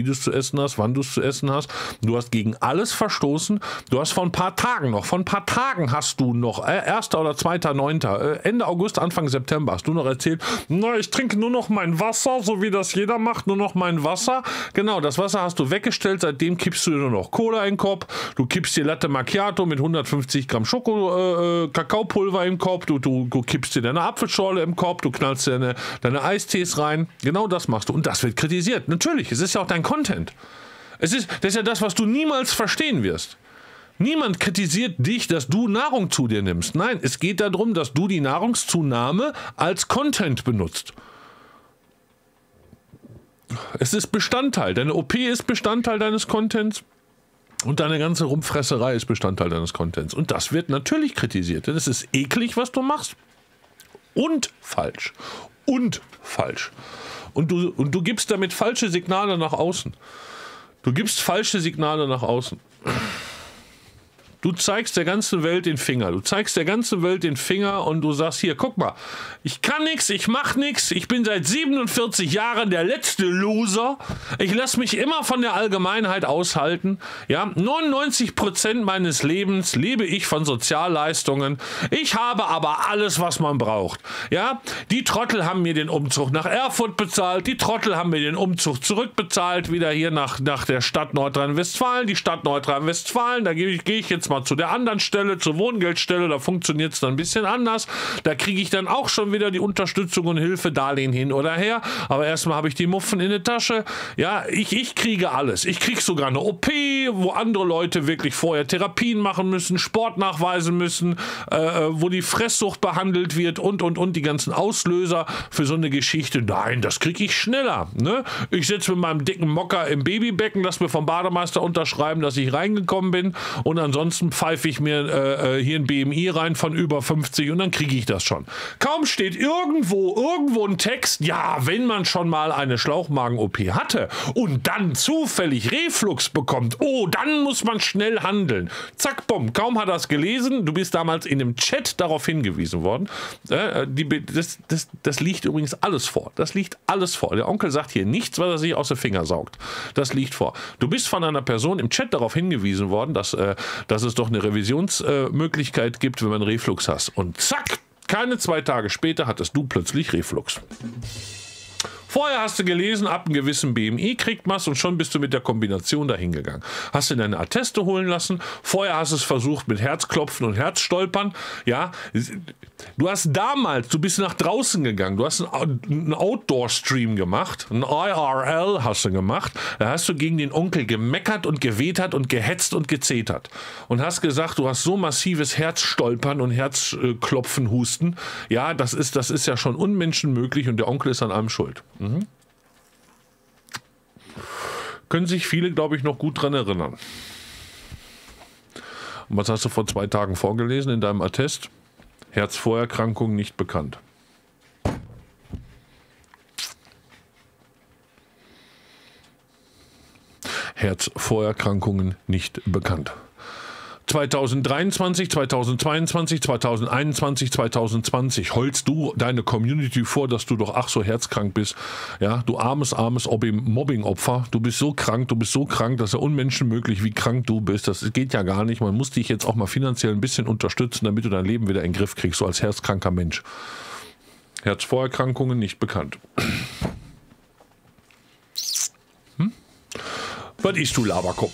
[SPEAKER 1] wie du es zu essen hast, wann du es zu essen hast. Du hast gegen alles verstoßen. Du hast vor ein paar Tagen hast du noch, 1. oder 2.9., Ende August, Anfang September, hast du noch erzählt, na, ich trinke nur noch mein Wasser, so wie das jeder macht, nur noch mein Wasser. Genau, das Wasser hast du weggestellt, seitdem kippst du dir nur noch Cola in den Kopf, du kippst dir Latte Macchiato mit 150 Gramm Kakaopulver im Kopf, du kippst dir deine Apfelschorle im Kopf, du knallst dir deine Eistees rein. Genau das machst du. Und das wird kritisiert. Natürlich, es ist ja auch dein Content. Das ist ja das, was du niemals verstehen wirst. Niemand kritisiert dich, dass du Nahrung zu dir nimmst. Nein, es geht darum, dass du die Nahrungszunahme als Content benutzt. Es ist Bestandteil. Deine OP ist Bestandteil deines Contents. Und deine ganze Rumfresserei ist Bestandteil deines Contents. Und das wird natürlich kritisiert. Denn es ist eklig, was du machst. Und falsch. Und falsch. Und du gibst damit falsche Signale nach außen. Du gibst falsche Signale nach außen. Du zeigst der ganzen Welt den Finger. Du zeigst der ganzen Welt den Finger und du sagst, hier, guck mal, ich kann nichts, ich mach nichts, ich bin seit 47 Jahren der letzte Loser. Ich lasse mich immer von der Allgemeinheit aushalten. Ja, 99% meines Lebens lebe ich von Sozialleistungen. Ich habe aber alles, was man braucht. Ja, die Trottel haben mir den Umzug nach Erfurt bezahlt, die Trottel haben mir den Umzug zurückbezahlt, wieder hier nach der Stadt Nordrhein-Westfalen. Die Stadt Nordrhein-Westfalen, da gehe ich jetzt mal zu der anderen Stelle, zur Wohngeldstelle, da funktioniert es dann ein bisschen anders. Da kriege ich dann auch schon wieder die Unterstützung und Hilfe, Darlehen hin oder her. Aber erstmal habe ich die Muffen in der Tasche. Ja, ich kriege alles. Ich kriege sogar eine OP, wo andere Leute wirklich vorher Therapien machen müssen, Sport nachweisen müssen, wo die Fresssucht behandelt wird und die ganzen Auslöser für so eine Geschichte. Nein, das kriege ich schneller. Ne? Ich sitze mit meinem dicken Mocker im Babybecken, lass mir vom Bademeister unterschreiben, dass ich reingekommen bin und ansonsten pfeife ich mir hier ein BMI rein von über 50 und dann kriege ich das schon. Kaum steht irgendwo ein Text, ja, wenn man schon mal eine Schlauchmagen-OP hatte und dann zufällig Reflux bekommt, oh, dann muss man schnell handeln. Zack, bumm, kaum hat er es gelesen, du bist damals in einem Chat darauf hingewiesen worden. Das liegt übrigens alles vor. Das liegt alles vor. Der Onkel sagt hier nichts, was er sich aus den Fingern saugt. Das liegt vor. Du bist von einer Person im Chat darauf hingewiesen worden, dass es doch eine Revisionsmöglichkeit gibt, wenn man Reflux hast. Und zack, keine 2 Tage später hattest du plötzlich Reflux. Vorher hast du gelesen, ab einem gewissen BMI kriegt man es und schon bist du mit der Kombination dahin gegangen. Hast du deine Atteste holen lassen, vorher hast du es versucht mit Herzklopfen und Herzstolpern, ja. Du bist nach draußen gegangen, du hast einen Outdoor-Stream gemacht, ein IRL hast du gemacht, da hast du gegen den Onkel gemeckert und gewetert und gehetzt und gezetert und hast gesagt, du hast so massives Herzstolpern und Herzklopfen, Husten, ja, das ist ja schon unmenschenmöglich und der Onkel ist an allem schuld. Mhm. Können sich viele, glaube ich, noch gut dran erinnern. Und was hast du vor 2 Tagen vorgelesen in deinem Attest? Herzvorerkrankung nicht bekannt. Herzvorerkrankungen nicht bekannt. 2023, 2022, 2021, 2020 holst du deine Community vor, dass du doch ach so herzkrank bist. Ja, du armes Mobbing-Opfer. Du bist so krank, das ist ja unmenschenmöglich, wie krank du bist. Das geht ja gar nicht. Man muss dich jetzt auch mal finanziell ein bisschen unterstützen, damit du dein Leben wieder in den Griff kriegst, so als herzkranker Mensch. Herzvorerkrankungen nicht bekannt. Was isst du, Laberkopf?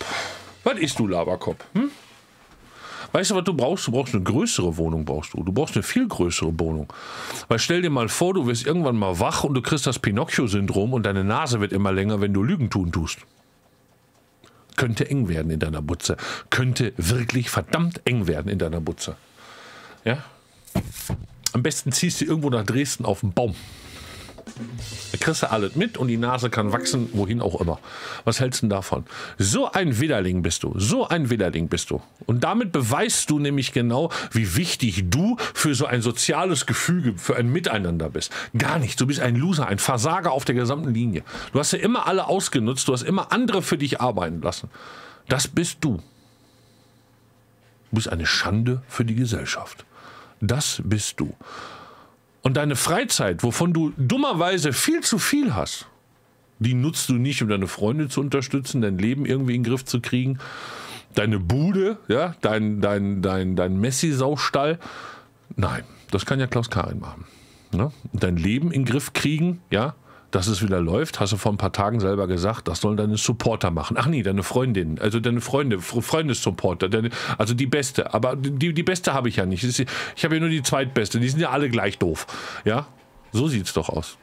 [SPEAKER 1] Weißt du, was du brauchst? Du brauchst eine größere Wohnung, Du brauchst eine viel größere Wohnung. Weil stell dir mal vor, du wirst irgendwann mal wach und du kriegst das Pinocchio-Syndrom und deine Nase wird immer länger, wenn du Lügen tust. Könnte eng werden in deiner Butze. Könnte wirklich verdammt eng werden in deiner Butze. Ja? Am besten ziehst du irgendwo nach Dresden auf den Baum. Da kriegst du alles mit und die Nase kann wachsen, wohin auch immer. Was hältst du denn davon? So ein Widerling bist du. Und damit beweist du nämlich genau, wie wichtig du für so ein soziales Gefüge, für ein Miteinander bist. Gar nicht. Du bist ein Loser, ein Versager auf der gesamten Linie. Du hast ja immer alle ausgenutzt, du hast immer andere für dich arbeiten lassen. Das bist du. Du bist eine Schande für die Gesellschaft. Das bist du. Und deine Freizeit, wovon du dummerweise viel zu viel hast, Die nutzt du nicht, um deine Freunde zu unterstützen, dein Leben irgendwie in den Griff zu kriegen. Deine Bude, ja, dein Messi-Saustall. Nein, das kann ja Klaus-Karin machen. Ne? Dein Leben in den Griff kriegen, ja, dass es wieder läuft, hast du vor ein paar Tagen selber gesagt, das sollen deine Supporter machen. Ach nee, deine Freundin, also deine Freundessupporter, also die Beste. Aber die Beste habe ich ja nicht. Ich habe ja nur die Zweitbeste, die sind ja alle gleich doof. Ja, so sieht's doch aus.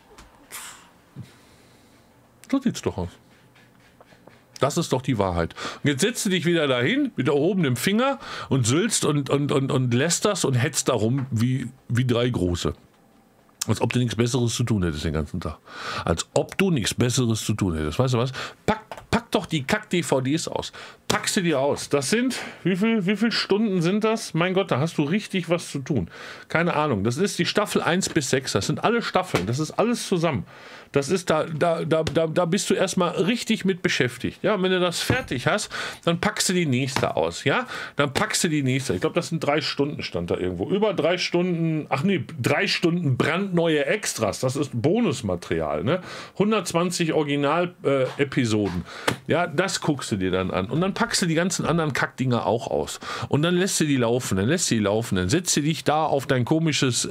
[SPEAKER 1] So sieht's doch aus. Das ist doch die Wahrheit. Und jetzt setzt du dich wieder dahin, mit erhobenem Finger und sülzt und lästerst und hetzt darum wie drei Große. Als ob du nichts Besseres zu tun hättest den ganzen Tag. Als ob du nichts Besseres zu tun hättest. Weißt du was? Pack doch die Kack-DVDs aus. Pack sie dir aus. Das sind, wie viel Stunden sind das? Mein Gott, da hast du richtig was zu tun. Keine Ahnung. Das ist die Staffel 1 bis 6. Das sind alle Staffeln. Das ist alles zusammen. Das ist da bist du erstmal richtig mit beschäftigt. Ja, und wenn du das fertig hast, dann packst du die nächste aus. Ja, dann packst du die nächste. Ich glaube, das sind 3 Stunden, stand da irgendwo. Über 3 Stunden, 3 Stunden brandneue Extras. Das ist Bonusmaterial. Ne? 120 Original-Episoden. Ja, das guckst du dir dann an. Und dann packst du die ganzen anderen Kackdinger auch aus. Und dann lässt du die laufen. Dann setzt du dich da auf dein komisches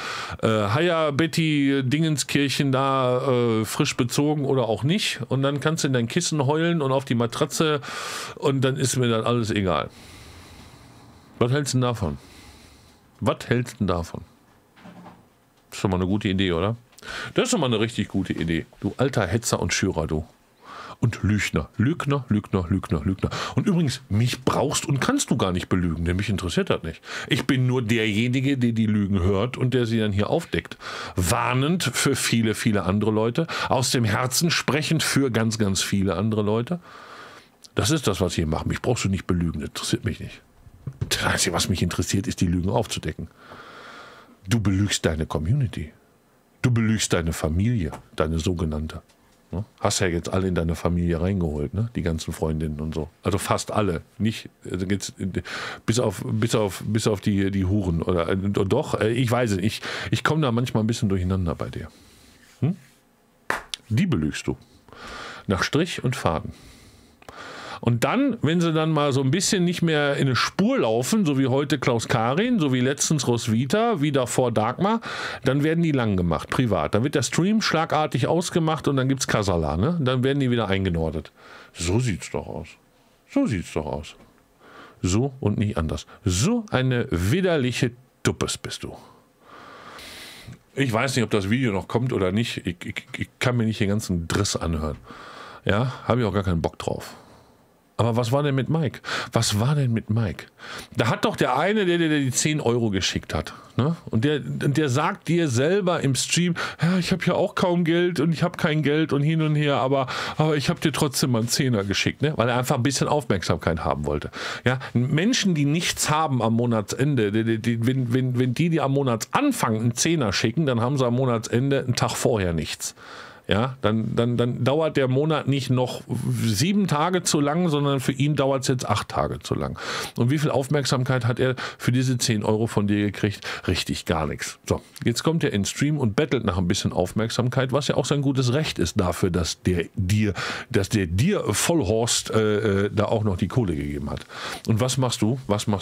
[SPEAKER 1] Haya-Betty-Dingenskirchen da frisch bezogen oder auch nicht. Und dann kannst du in dein Kissen heulen und auf die Matratze und dann ist mir dann alles egal. Was hältst du denn davon? Was hältst du denn davon? Das ist schon mal eine gute Idee, oder? Das ist schon mal eine richtig gute Idee. Du alter Hetzer und Schürer, du. Und Lügner. Lügner. Und übrigens, mich brauchst und kannst du gar nicht belügen, denn mich interessiert das nicht. Ich bin nur derjenige, der die Lügen hört und der sie dann hier aufdeckt. Warnend für viele, viele andere Leute. Aus dem Herzen sprechend für ganz, ganz viele andere Leute. Das ist das, was ich hier mache. Mich brauchst du nicht belügen, das interessiert mich nicht. Das Einzige, was mich interessiert, ist, die Lügen aufzudecken. Du belügst deine Community. Du belügst deine Familie, deine sogenannte. Hast ja jetzt alle in deine Familie reingeholt, ne? Die ganzen Freundinnen und so. Also fast alle. Nicht, also jetzt, bis auf die Huren. Oder doch, ich weiß es nicht. Ich komme da manchmal ein bisschen durcheinander bei dir. Die belügst du. Nach Strich und Faden. Und dann, wenn sie dann mal so ein bisschen nicht mehr in eine Spur laufen, so wie heute Klaus-Karin, so wie letztens Roswitha, wie davor Dagmar, dann werden die lang gemacht, privat. Dann wird der Stream schlagartig ausgemacht und dann gibt's Kasala, ne? Dann werden die wieder eingenordet. So sieht's doch aus. So und nicht anders. So eine widerliche Duppes bist du. Ich weiß nicht, ob das Video noch kommt oder nicht. Ich kann mir nicht den ganzen Driss anhören. Ja, habe ich auch gar keinen Bock drauf. Aber was war denn mit Mike? Da hat doch der eine, der dir die 10 Euro geschickt hat. Ne? Und der sagt dir selber im Stream, ja, ich habe ja auch kaum Geld und ich habe kein Geld und hin und her, aber ich habe dir trotzdem mal einen 10er geschickt, ne? Weil er einfach ein bisschen Aufmerksamkeit haben wollte. Ja? Menschen, die nichts haben am Monatsende, wenn die am Monatsanfang einen 10er schicken, dann haben sie am Monatsende einen Tag vorher nichts. Ja, dann dauert der Monat nicht noch 7 Tage zu lang, sondern für ihn dauert es jetzt 8 Tage zu lang. Und wie viel Aufmerksamkeit hat er für diese 10 Euro von dir gekriegt? Richtig gar nichts. So, jetzt kommt er ins Stream und bettelt nach ein bisschen Aufmerksamkeit, was ja auch sein gutes Recht ist dafür, dass der dir Vollhorst da auch noch die Kohle gegeben hat. Und was machst du?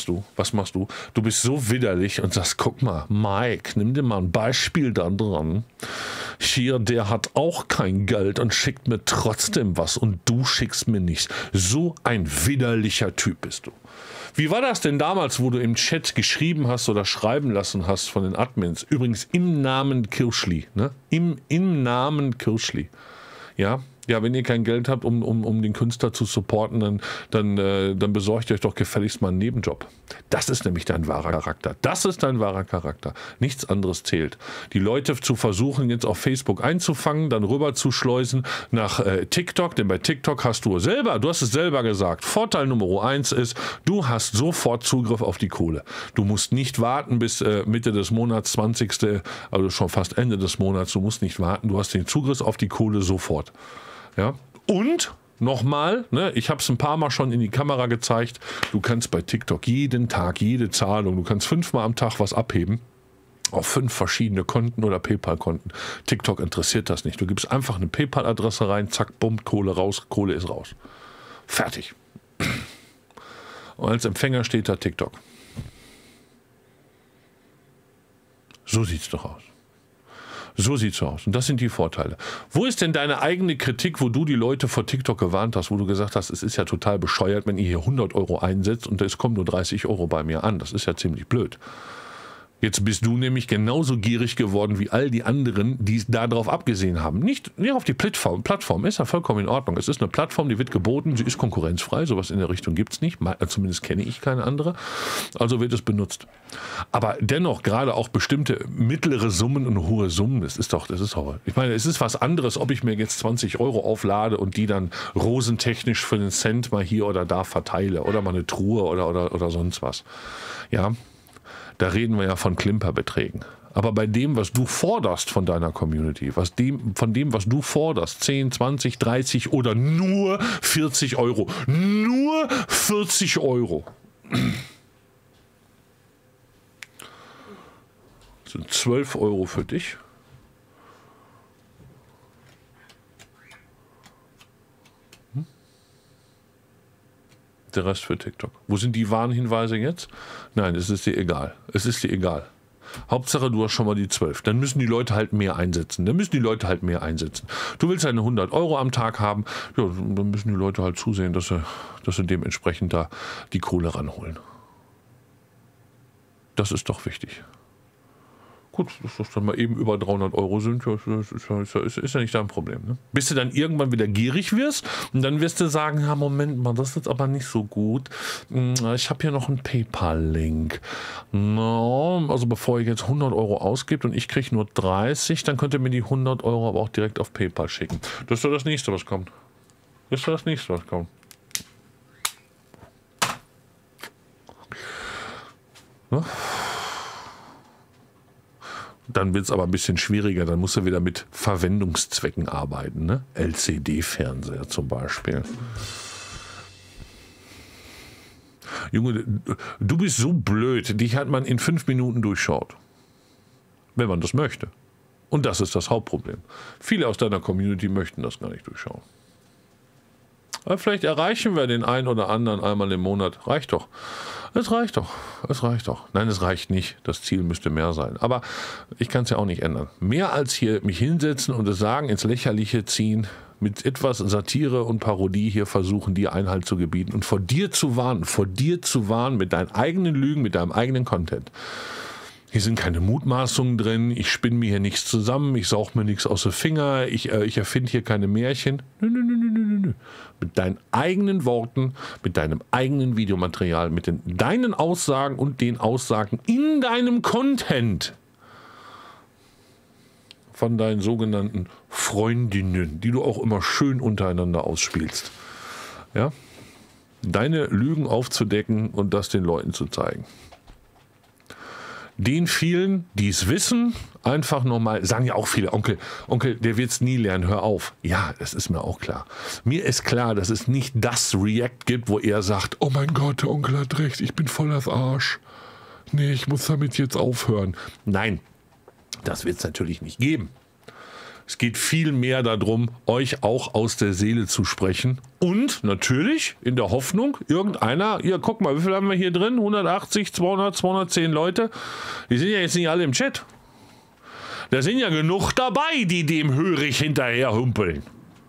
[SPEAKER 1] Du bist so widerlich und sagst, guck mal, Mike, nimm dir mal ein Beispiel da dran. Hier, der hat auch kein Geld und schickt mir trotzdem was und du schickst mir nichts. So ein widerlicher Typ bist du. Wie war das denn damals, wo du im Chat geschrieben hast oder schreiben lassen hast von den Admins? Übrigens im Namen Kirschli. Ne? Im Namen Kirschli. Ja, wenn ihr kein Geld habt, um den Künstler zu supporten, dann besorgt euch doch gefälligst mal einen Nebenjob. Das ist nämlich dein wahrer Charakter. Nichts anderes zählt. Die Leute zu versuchen, jetzt auf Facebook einzufangen, dann rüber zu schleusen nach TikTok, denn bei TikTok hast du es selber gesagt, Vorteil Nummer 1 ist, du hast sofort Zugriff auf die Kohle. Du musst nicht warten bis Mitte des Monats, 20., also schon fast Ende des Monats, du musst nicht warten, du hast den Zugriff auf die Kohle sofort. Ja, und nochmal, ne, ich habe es ein paar Mal schon in die Kamera gezeigt, du kannst bei TikTok jeden Tag, jede Zahlung, du kannst 5-mal am Tag was abheben Auf 5 verschiedene Konten oder PayPal-Konten. TikTok interessiert das nicht. Du gibst einfach eine PayPal-Adresse rein, zack, bumm, Kohle raus, Kohle ist raus. Fertig. Und als Empfänger steht da TikTok. So sieht's doch aus. So sieht's aus. Und das sind die Vorteile. Wo ist denn deine eigene Kritik, wo du die Leute vor TikTok gewarnt hast, wo du gesagt hast, es ist ja total bescheuert, wenn ihr hier 100 Euro einsetzt und es kommen nur 30 Euro bei mir an. Das ist ja ziemlich blöd. Jetzt bist du nämlich genauso gierig geworden wie all die anderen, die darauf abgesehen haben. Nicht auf die Plattform ist ja vollkommen in Ordnung. Es ist eine Plattform, die wird geboten, sie ist konkurrenzfrei. Sowas in der Richtung gibt es nicht. Zumindest kenne ich keine andere. Also wird es benutzt. Aber dennoch, gerade auch bestimmte mittlere Summen und hohe Summen, das ist doch. Ich meine, es ist was anderes, ob ich mir jetzt 20 Euro auflade und die dann rosentechnisch für einen Cent mal hier oder da verteile. Oder mal eine Truhe oder sonst was. Ja. Da reden wir ja von Klimperbeträgen. Aber bei dem, was du forderst von deiner Community, von dem, was du forderst, 10, 20, 30 oder nur 40 Euro. Nur 40 Euro. Das sind 12 Euro für dich. Der Rest für TikTok. Wo sind die Warnhinweise jetzt? Nein, es ist dir egal. Es ist dir egal. Hauptsache, du hast schon mal die 12. Dann müssen die Leute halt mehr einsetzen. Du willst eine 100 Euro am Tag haben, ja, dann müssen die Leute halt zusehen, dass sie dementsprechend da die Kohle ranholen. Das ist doch wichtig. Gut, dass das dann mal eben über 300 Euro sind, ist ja nicht dein Problem. Ne? Bis du dann irgendwann wieder gierig wirst und dann wirst du sagen, ja, Moment mal, das ist jetzt aber nicht so gut. Ich habe hier noch einen PayPal-Link. No, also bevor ich jetzt 100 Euro ausgebe und ich kriege nur 30, dann könnt ihr mir die 100 Euro aber auch direkt auf PayPal schicken. Das ist doch das Nächste, was kommt. Ne? Dann wird es aber ein bisschen schwieriger, dann musst du wieder mit Verwendungszwecken arbeiten, ne? LCD-Fernseher zum Beispiel. Junge, du bist so blöd, dich hat man in 5 Minuten durchschaut. Wenn man das möchte. Und das ist das Hauptproblem. Viele aus deiner Community möchten das gar nicht durchschauen. Aber vielleicht erreichen wir den einen oder anderen einmal im Monat. Reicht doch. Es reicht doch. Nein, es reicht nicht. Das Ziel müsste mehr sein. Aber ich kann es ja auch nicht ändern. Mehr als hier mich hinsetzen und es sagen, ins Lächerliche ziehen, mit etwas Satire und Parodie hier versuchen, dir Einhalt zu gebieten und vor dir zu warnen mit deinen eigenen Lügen, mit deinem eigenen Content. Hier sind keine Mutmaßungen drin, ich spinne mir hier nichts zusammen, ich saug mir nichts aus den Finger, ich erfinde hier keine Märchen. Nö. Mit deinen eigenen Worten, mit deinem eigenen Videomaterial, mit deinen Aussagen und den Aussagen in deinem Content von deinen sogenannten Freundinnen, die du auch immer schön untereinander ausspielst. Ja? Deine Lügen aufzudecken und das den Leuten zu zeigen. Den vielen, die es wissen, einfach nochmal, sagen ja auch viele, Onkel, der wird es nie lernen, hör auf. Ja, das ist mir auch klar. Mir ist klar, dass es nicht das React gibt, wo er sagt, oh mein Gott, der Onkel hat recht, ich bin voll das Arsch. Nee, ich muss damit jetzt aufhören. Nein, das wird es natürlich nicht geben. Es geht viel mehr darum, euch auch aus der Seele zu sprechen. Und natürlich in der Hoffnung, irgendeiner, hier, guck mal, wie viel haben wir hier drin? 180, 200, 210 Leute. Die sind ja jetzt nicht alle im Chat. Da sind ja genug dabei, die dem hörig hinterher humpeln.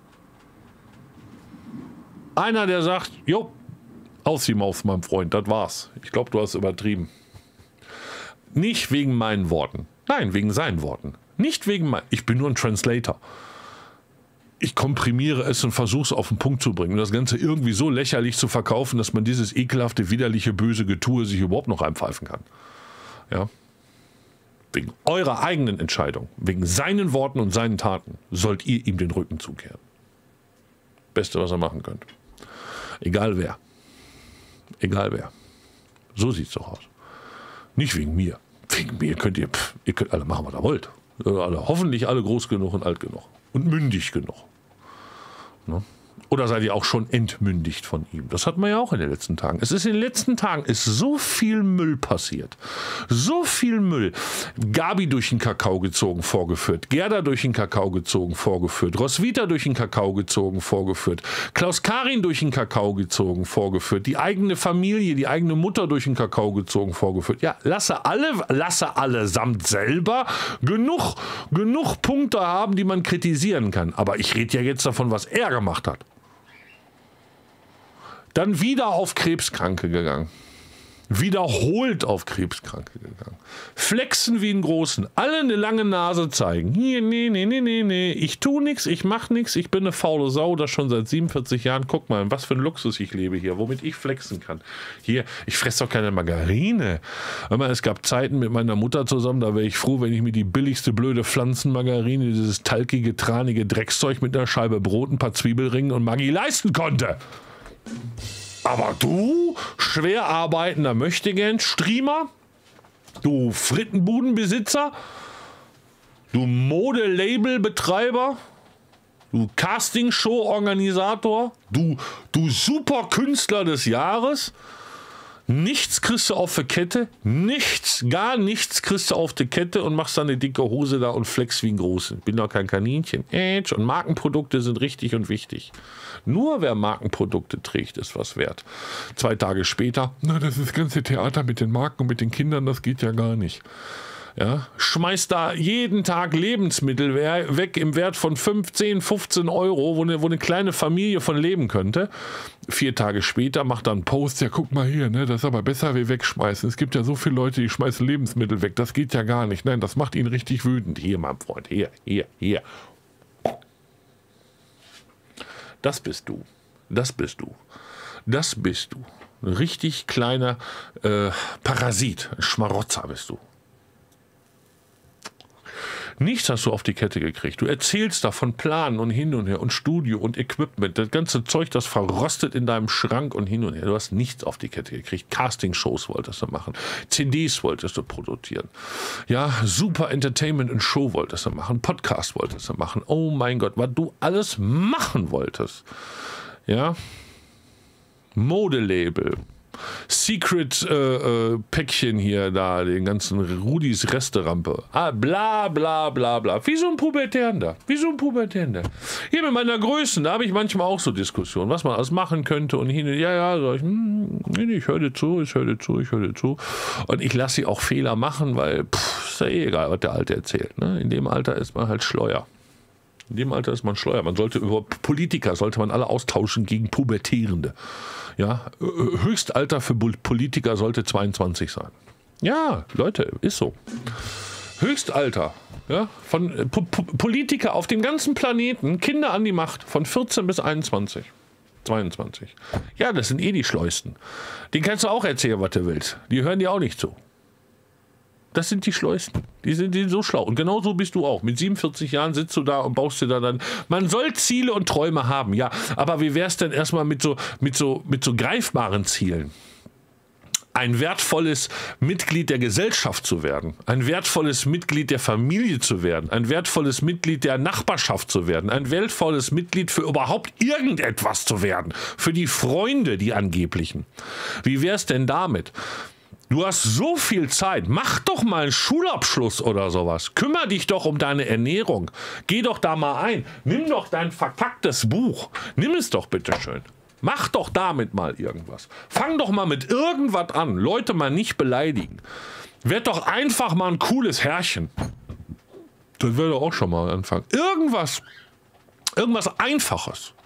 [SPEAKER 1] Einer, der sagt, jo, aus die Maus, mein Freund, das war's. Ich glaube, du hast übertrieben. Nicht wegen meinen Worten. Nein, wegen seinen Worten. Nicht wegen ich bin nur ein Translator. Ich komprimiere es und versuche es auf den Punkt zu bringen. Und das Ganze irgendwie so lächerlich zu verkaufen, dass man dieses ekelhafte, widerliche, böse Getue sich überhaupt noch reinpfeifen kann. Ja? Wegen eurer eigenen Entscheidung, wegen seinen Worten und seinen Taten, sollt ihr ihm den Rücken zukehren. Beste, was ihr machen könnt. Egal wer. Egal wer. So sieht's doch aus. Nicht wegen mir. Wegen mir könnt ihr alle machen, was ihr wollt. Hoffentlich alle groß genug und alt genug. Und mündig genug. Ne? Oder seid ihr auch schon entmündigt von ihm? Das hat man ja auch in den letzten Tagen. Es ist in den letzten Tagen ist so viel Müll passiert. So viel Müll. Gabi durch den Kakao gezogen, vorgeführt. Gerda durch den Kakao gezogen, vorgeführt. Roswitha durch den Kakao gezogen, vorgeführt. Klaus-Karin durch den Kakao gezogen, vorgeführt. Die eigene Familie, die eigene Mutter durch den Kakao gezogen, vorgeführt. Ja, lasse allesamt selber genug Punkte haben, die man kritisieren kann. Aber ich rede ja jetzt davon, was er gemacht hat. Dann wieder auf Krebskranke gegangen. Wiederholt auf Krebskranke gegangen. Flexen wie einen Großen. Alle eine lange Nase zeigen. Hier, nee. Ich tu nix, ich mach nix, ich bin eine faule Sau, das schon seit 47 Jahren. Guck mal, was für ein Luxus ich lebe hier, womit ich flexen kann. Hier, ich fresse doch keine Margarine. Es gab Zeiten mit meiner Mutter zusammen, da wäre ich froh, wenn ich mir die billigste blöde Pflanzenmargarine, dieses talkige, tranige Dreckszeug mit einer Scheibe Brot, ein paar Zwiebelringen und Maggi leisten konnte. Aber du, schwer arbeitender Möchtegern-Streamer, du Frittenbudenbesitzer, du Modelabelbetreiber, du Castingshow-Organisator, du Superkünstler des Jahres, nichts kriegst du auf die Kette, gar nichts kriegst du auf die Kette und machst dann eine dicke Hose da und flex wie ein Großen. Bin doch kein Kaninchen. Und Markenprodukte sind richtig und wichtig. Nur wer Markenprodukte trägt, ist was wert. 2 Tage später, das ist das ganze Theater mit den Marken und mit den Kindern, das geht ja gar nicht. Ja, schmeißt da jeden Tag Lebensmittel weg im Wert von 15, 15 Euro, wo eine kleine Familie von leben könnte. 4 Tage später macht er einen Post, ja guck mal hier, das ist aber besser wie wegschmeißen. Es gibt ja so viele Leute, die schmeißen Lebensmittel weg, das geht ja gar nicht. Nein, das macht ihn richtig wütend. Hier, mein Freund, hier. Das bist du. Ein richtig kleiner Parasit, ein Schmarotzer bist du. Nichts hast du auf die Kette gekriegt. Du erzählst da von Planen und hin und her und Studio und Equipment. Das ganze Zeug, das verrostet in deinem Schrank und hin und her. Du hast nichts auf die Kette gekriegt. Castingshows wolltest du machen. CDs wolltest du produzieren. Ja, super Entertainment und Show wolltest du machen. Podcast wolltest du machen. Oh mein Gott, was du alles machen wolltest. Ja. Modelabel. Secret Päckchen hier da, den ganzen Rudis Resterampe. Bla bla bla bla. Wie so ein Pubertierender. Hier mit meiner Größen, da habe ich manchmal auch so Diskussionen, was man alles machen könnte und hin und sag ich höre dir zu. Und ich lasse sie auch Fehler machen, weil ist ja eh egal, was der Alte erzählt. Ne? In dem Alter ist man halt Schleuer. Man sollte Politiker sollte man alle austauschen gegen Pubertierende. Ja, Höchstalter für Politiker sollte 22 sein. Ja, Leute, ist so. Höchstalter, ja, von Politiker auf dem ganzen Planeten, Kinder an die Macht, von 14 bis 21. 22. Ja, das sind die Schleusten. Den kannst du auch erzählen, was du willst. Die hören dir auch nicht zu. Das sind die Schleusten. Die sind so schlau. Und genau so bist du auch. Mit 47 Jahren sitzt du da und baust dir da dann. Man soll Ziele und Träume haben, ja. Aber wie wär's denn erstmal mit so greifbaren Zielen? Ein wertvolles Mitglied der Gesellschaft zu werden. Ein wertvolles Mitglied der Familie zu werden. Ein wertvolles Mitglied der Nachbarschaft zu werden. Ein wertvolles Mitglied für überhaupt irgendetwas zu werden. Für die Freunde, die angeblichen. Wie wär's denn damit? Du hast so viel Zeit, mach doch mal einen Schulabschluss oder sowas. Kümmer dich doch um deine Ernährung. Geh doch da mal ein. Nimm doch dein verkacktes Buch. Nimm es doch bitte schön. Mach doch damit mal irgendwas. Fang doch mal mit irgendwas an. Leute mal nicht beleidigen. Werd doch einfach mal ein cooles Herrchen. Das wäre doch auch schon mal anfangen. Irgendwas Einfaches.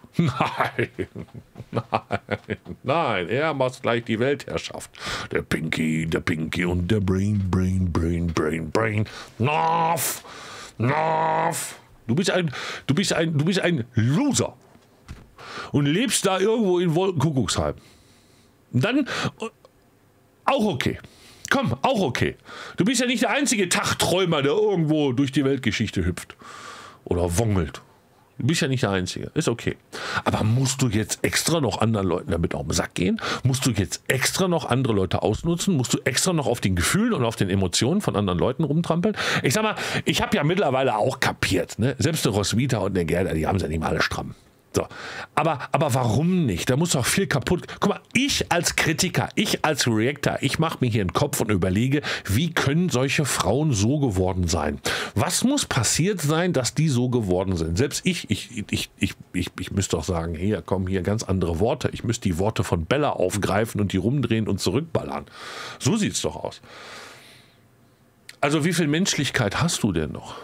[SPEAKER 1] Nein, er macht gleich die Weltherrschaft. Der Pinky und der Brain. North. Du bist ein Loser. Und lebst da irgendwo in Wolkenkuckucksheim. Dann auch okay. Komm, auch okay. Du bist ja nicht der einzige Tagträumer, der irgendwo durch die Weltgeschichte hüpft. Oder wongelt. Du bist ja nicht der Einzige. Ist okay. Aber musst du jetzt extra noch anderen Leuten damit auf den Sack gehen? Musst du jetzt extra noch andere Leute ausnutzen? Musst du extra noch auf den Gefühlen und auf den Emotionen von anderen Leuten rumtrampeln? Ich sag mal, ich habe ja mittlerweile auch kapiert, ne? Selbst der Roswitha und der Gerda, die haben sie ja nicht mal alle stramm. So. Aber warum nicht? Da muss doch viel kaputt. Guck mal, ich als Kritiker, ich als Reactor, ich mache mir hier einen Kopf und überlege, wie können solche Frauen so geworden sein? Was muss passiert sein, dass die so geworden sind? Selbst ich müsste doch sagen, hier kommen hier ganz andere Worte. Ich müsste die Worte von Bella aufgreifen und die rumdrehen und zurückballern. So sieht's doch aus. Also wie viel Menschlichkeit hast du denn noch?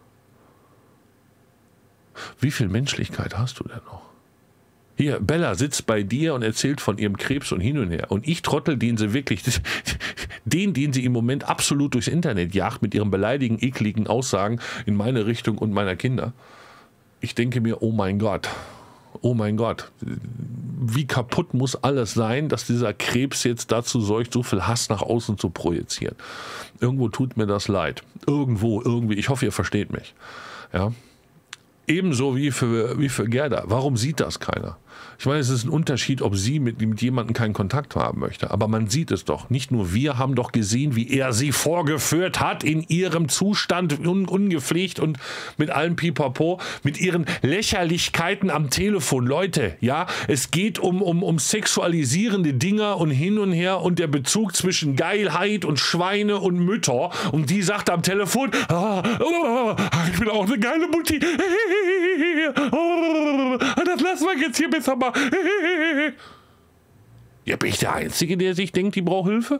[SPEAKER 1] Wie viel Menschlichkeit hast du denn noch? Hier, Bella sitzt bei dir und erzählt von ihrem Krebs und hin und her. Und ich Trottel, den sie im Moment absolut durchs Internet jagt mit ihren beleidigenden, ekligen Aussagen in meine Richtung und meiner Kinder. Ich denke mir, oh mein Gott, wie kaputt muss alles sein, dass dieser Krebs jetzt dazu sorgt, so viel Hass nach außen zu projizieren. Irgendwo tut mir das leid. Irgendwie. Ich hoffe, ihr versteht mich. Ja. Ebenso wie für Gerda. Warum sieht das keiner? Ich meine, es ist ein Unterschied, ob sie mit jemandem keinen Kontakt haben möchte. Aber man sieht es doch. Nicht nur wir haben doch gesehen, wie er sie vorgeführt hat in ihrem Zustand, ungepflegt und mit allem Pipapo, mit ihren Lächerlichkeiten am Telefon. Leute, ja, es geht um sexualisierende Dinger und hin und her und der Bezug zwischen Geilheit und Schweine und Mütter. Und die sagt am Telefon, ich bin auch eine geile Mutti. Das lassen wir jetzt hier besser mal. Ja, bin ich der Einzige, der sich denkt, die braucht Hilfe?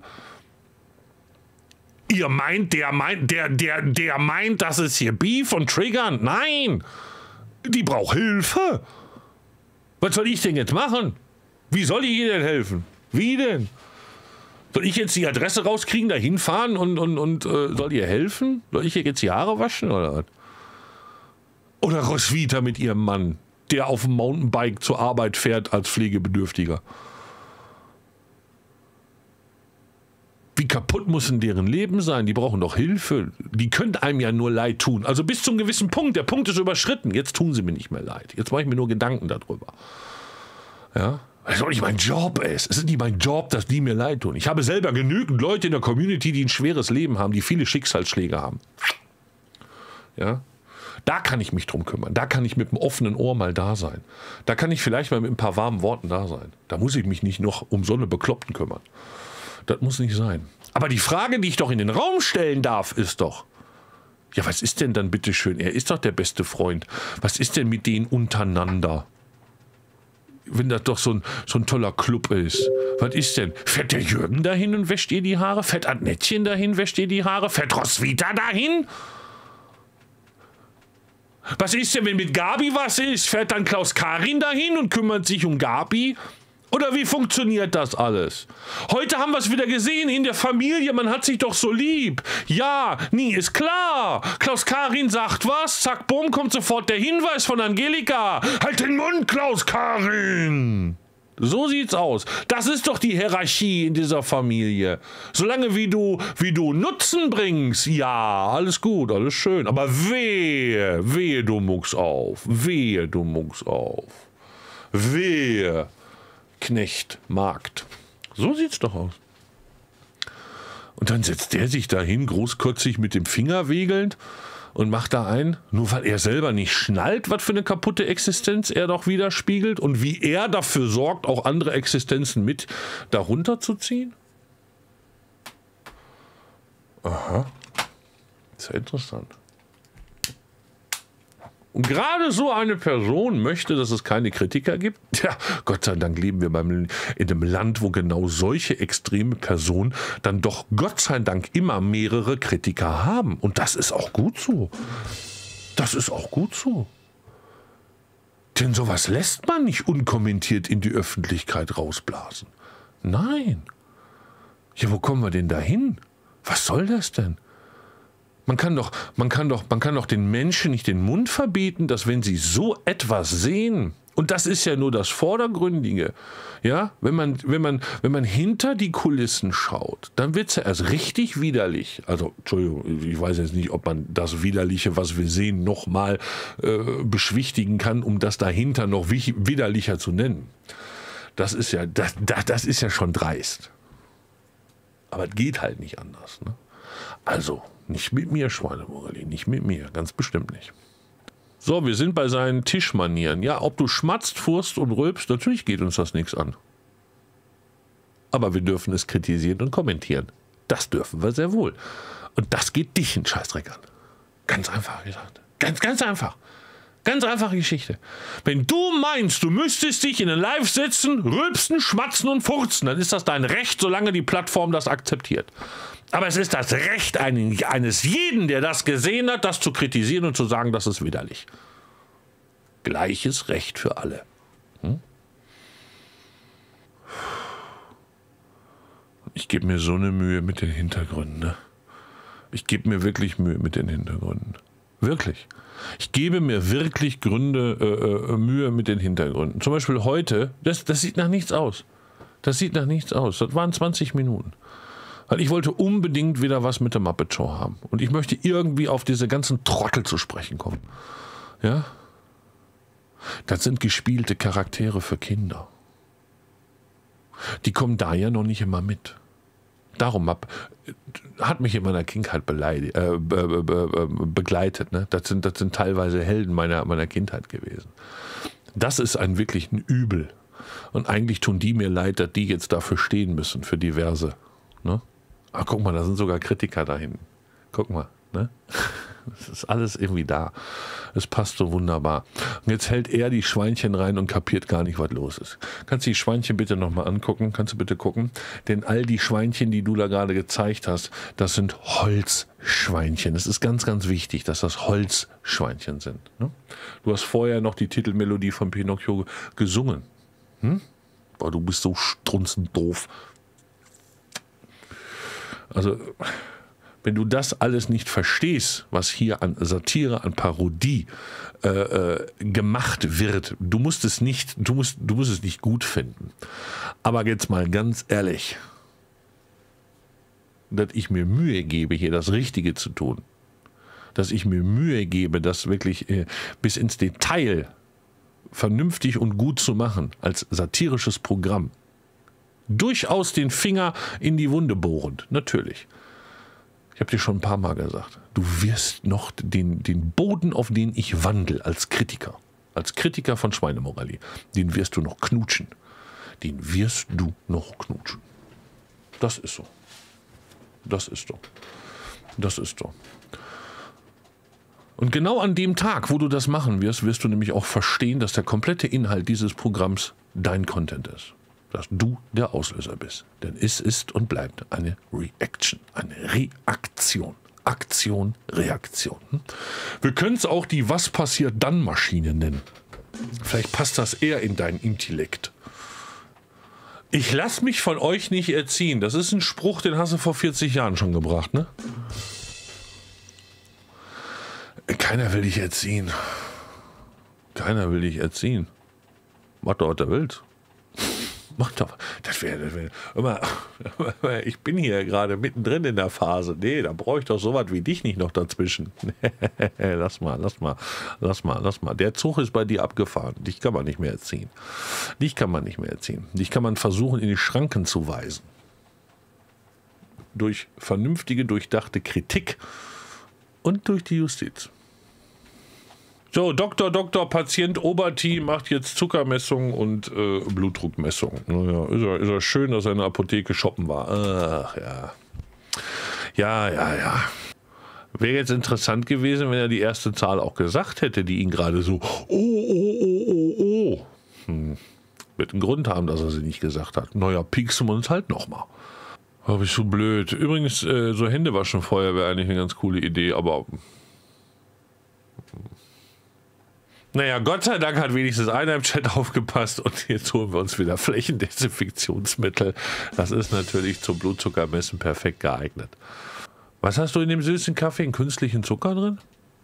[SPEAKER 1] Der meint, das ist hier Beef und Triggern. Nein! Die braucht Hilfe. Was soll ich denn jetzt machen? Wie soll ich ihr denn helfen? Wie denn? Soll ich jetzt die Adresse rauskriegen, da hinfahren und soll ihr helfen? Soll ich ihr jetzt die Haare waschen oder was? Oder Roswitha mit ihrem Mann, der auf dem Mountainbike zur Arbeit fährt als Pflegebedürftiger. Wie kaputt muss denn deren Leben sein? Die brauchen doch Hilfe. Die können einem ja nur leid tun. Also bis zu einem gewissen Punkt. Der Punkt ist überschritten. Jetzt tun sie mir nicht mehr leid. Jetzt mache ich mir nur Gedanken darüber. Ja? Weil es auch nicht mein Job ist. Es ist nicht mein Job, dass die mir leid tun. Ich habe selber genügend Leute in der Community, die ein schweres Leben haben, die viele Schicksalsschläge haben. Ja? Da kann ich mich drum kümmern. Da kann ich mit einem offenen Ohr mal da sein. Da kann ich vielleicht mal mit ein paar warmen Worten da sein. Da muss ich mich nicht noch um so eine Bekloppten kümmern. Das muss nicht sein. Aber die Frage, die ich doch in den Raum stellen darf, ist doch, ja, was ist denn dann bitteschön? Er ist doch der beste Freund. Was ist denn mit denen untereinander? Wenn das doch so ein toller Club ist. Was ist denn? Fährt der Jürgen dahin und wäscht ihr die Haare? Fährt Annettchen dahin, wäscht ihr die Haare? Fährt Roswitha dahin? Was ist denn, wenn mit Gabi was ist? Fährt dann Klaus-Karin dahin und kümmert sich um Gabi? Oder wie funktioniert das alles? Heute haben wir es wieder gesehen in der Familie, man hat sich doch so lieb. Ja, nie ist klar. Klaus-Karin sagt was, zack, bumm, kommt sofort der Hinweis von Angelika. Halt den Mund, Klaus-Karin! So sieht's aus. Das ist doch die Hierarchie in dieser Familie. Solange wie du Nutzen bringst, ja, alles gut, alles schön. Aber wehe, du muckst auf. Wehe, du muckst auf. Wehe, Knecht, Magd. So sieht's doch aus. Und dann setzt der sich dahin, großkotzig mit dem Finger wegelnd und macht da ein, nur weil er selber nicht schnallt, was für eine kaputte Existenz er doch widerspiegelt und wie er dafür sorgt, auch andere Existenzen mit darunter zu ziehen? Aha. Ist ja interessant. Und gerade so eine Person möchte, dass es keine Kritiker gibt. Ja, Gott sei Dank leben wir in einem Land, wo genau solche extreme Personen dann doch Gott sei Dank immer mehrere Kritiker haben. Und das ist auch gut so. Das ist auch gut so. Denn sowas lässt man nicht unkommentiert in die Öffentlichkeit rausblasen. Nein. Ja, wo kommen wir denn da hin? Was soll das denn? Man kann doch den Menschen nicht den Mund verbieten, dass wenn sie so etwas sehen, und das ist ja nur das Vordergründige, ja, wenn man hinter die Kulissen schaut, dann wird es ja erst richtig widerlich. Also, Entschuldigung, ich weiß jetzt nicht, ob man das Widerliche, was wir sehen, nochmal beschwichtigen kann, um das dahinter noch widerlicher zu nennen. Das ist ja schon dreist. Aber es geht halt nicht anders, ne? Also, nicht mit mir, Schweinemorelli, nicht mit mir, ganz bestimmt nicht. So, wir sind bei seinen Tischmanieren. Ja, ob du schmatzt, furzt und rülpst, natürlich geht uns das nichts an. Aber wir dürfen es kritisieren und kommentieren. Das dürfen wir sehr wohl. Und das geht dich einen Scheißdreck an. Ganz einfach gesagt. Ganz einfach. Ganz einfache Geschichte. Wenn du meinst, du müsstest dich in ein Live setzen, rülpsen, schmatzen und furzen, dann ist das dein Recht, solange die Plattform das akzeptiert. Aber es ist das Recht eines jeden, der das gesehen hat, das zu kritisieren und zu sagen, das ist widerlich. Gleiches Recht für alle. Ich gebe mir so eine Mühe mit den Hintergründen. Ne? Ich gebe mir wirklich Mühe mit den Hintergründen. Wirklich. Ich gebe mir wirklich Mühe mit den Hintergründen. Zum Beispiel heute, das sieht nach nichts aus. Das sieht nach nichts aus. Das waren 20 Minuten. Weil ich wollte unbedingt wieder was mit der Muppet Show haben. Und ich möchte irgendwie auf diese ganzen Trottel zu sprechen kommen. Ja? Das sind gespielte Charaktere für Kinder. Die kommen da ja noch nicht immer mit. Darum hat mich in meiner Kindheit begleitet. Ne? Das sind teilweise Helden meiner Kindheit gewesen. Das ist wirklich ein Übel. Und eigentlich tun die mir leid, dass die jetzt dafür stehen müssen, für diverse. Ne? Ach, guck mal, da sind sogar Kritiker da hinten. Guck mal. Ne? Es ist alles irgendwie da. Es passt so wunderbar. Und jetzt hält er die Schweinchen rein und kapiert gar nicht, was los ist. Kannst du die Schweinchen bitte nochmal angucken? Kannst du bitte gucken? Denn all die Schweinchen, die du da gerade gezeigt hast, das sind Holzschweinchen. Es ist ganz, ganz wichtig, dass das Holzschweinchen sind. Ne? Du hast vorher noch die Titelmelodie von Pinocchio gesungen. Boah, du bist so strunzend doof. Also... Wenn du das alles nicht verstehst, was hier an Satire, an Parodie gemacht wird, du musst es nicht gut finden. Aber jetzt mal ganz ehrlich, dass ich mir Mühe gebe, hier das Richtige zu tun, dass ich mir Mühe gebe, das wirklich bis ins Detail vernünftig und gut zu machen, als satirisches Programm, durchaus den Finger in die Wunde bohrend, natürlich. Ich habe dir schon ein paar Mal gesagt, du wirst noch den Boden, auf den ich wandle als Kritiker von Schweinemoralie, den wirst du noch knutschen. Den wirst du noch knutschen. Das ist so. Das ist so. Das ist so. Und genau an dem Tag, wo du das machen wirst, wirst du nämlich auch verstehen, dass der komplette Inhalt dieses Programms dein Content ist. Dass du der Auslöser bist. Denn es ist und bleibt eine Reaction, eine Reaktion. Aktion, Reaktion. Wir können es auch die Was-passiert-dann-Maschine nennen. Vielleicht passt das eher in dein Intellekt. Ich lass mich von euch nicht erziehen. Das ist ein Spruch, den hast du vor 40 Jahren schon gebracht, ne? Keiner will dich erziehen. Keiner will dich erziehen. Mach doch, was du willst. Mach doch. Das wäre. Ich bin hier gerade mittendrin in der Phase. Nee, da brauche ich doch sowas wie dich nicht noch dazwischen. Lass mal. Der Zug ist bei dir abgefahren. Dich kann man nicht mehr erziehen. Dich kann man versuchen, in die Schranken zu weisen. Durch vernünftige, durchdachte Kritik und durch die Justiz. So, Doktor, Patient Oberti macht jetzt Zuckermessung und Blutdruckmessung. Naja, ist er schön, dass er in der Apotheke shoppen war. Ach ja. Ja. Wäre jetzt interessant gewesen, wenn er die erste Zahl auch gesagt hätte, die ihn gerade so wird einen Grund haben, dass er sie nicht gesagt hat. Naja, pieksen wir uns halt nochmal. Habe ich so blöd. Übrigens, so Händewaschen vorher wäre eigentlich eine ganz coole Idee, aber... Naja, Gott sei Dank hat wenigstens einer im Chat aufgepasst und jetzt holen wir uns wieder Flächendesinfektionsmittel. Das ist natürlich zum Blutzuckermessen perfekt geeignet. Was hast du in dem süßen Kaffee? Einen künstlichen Zucker drin?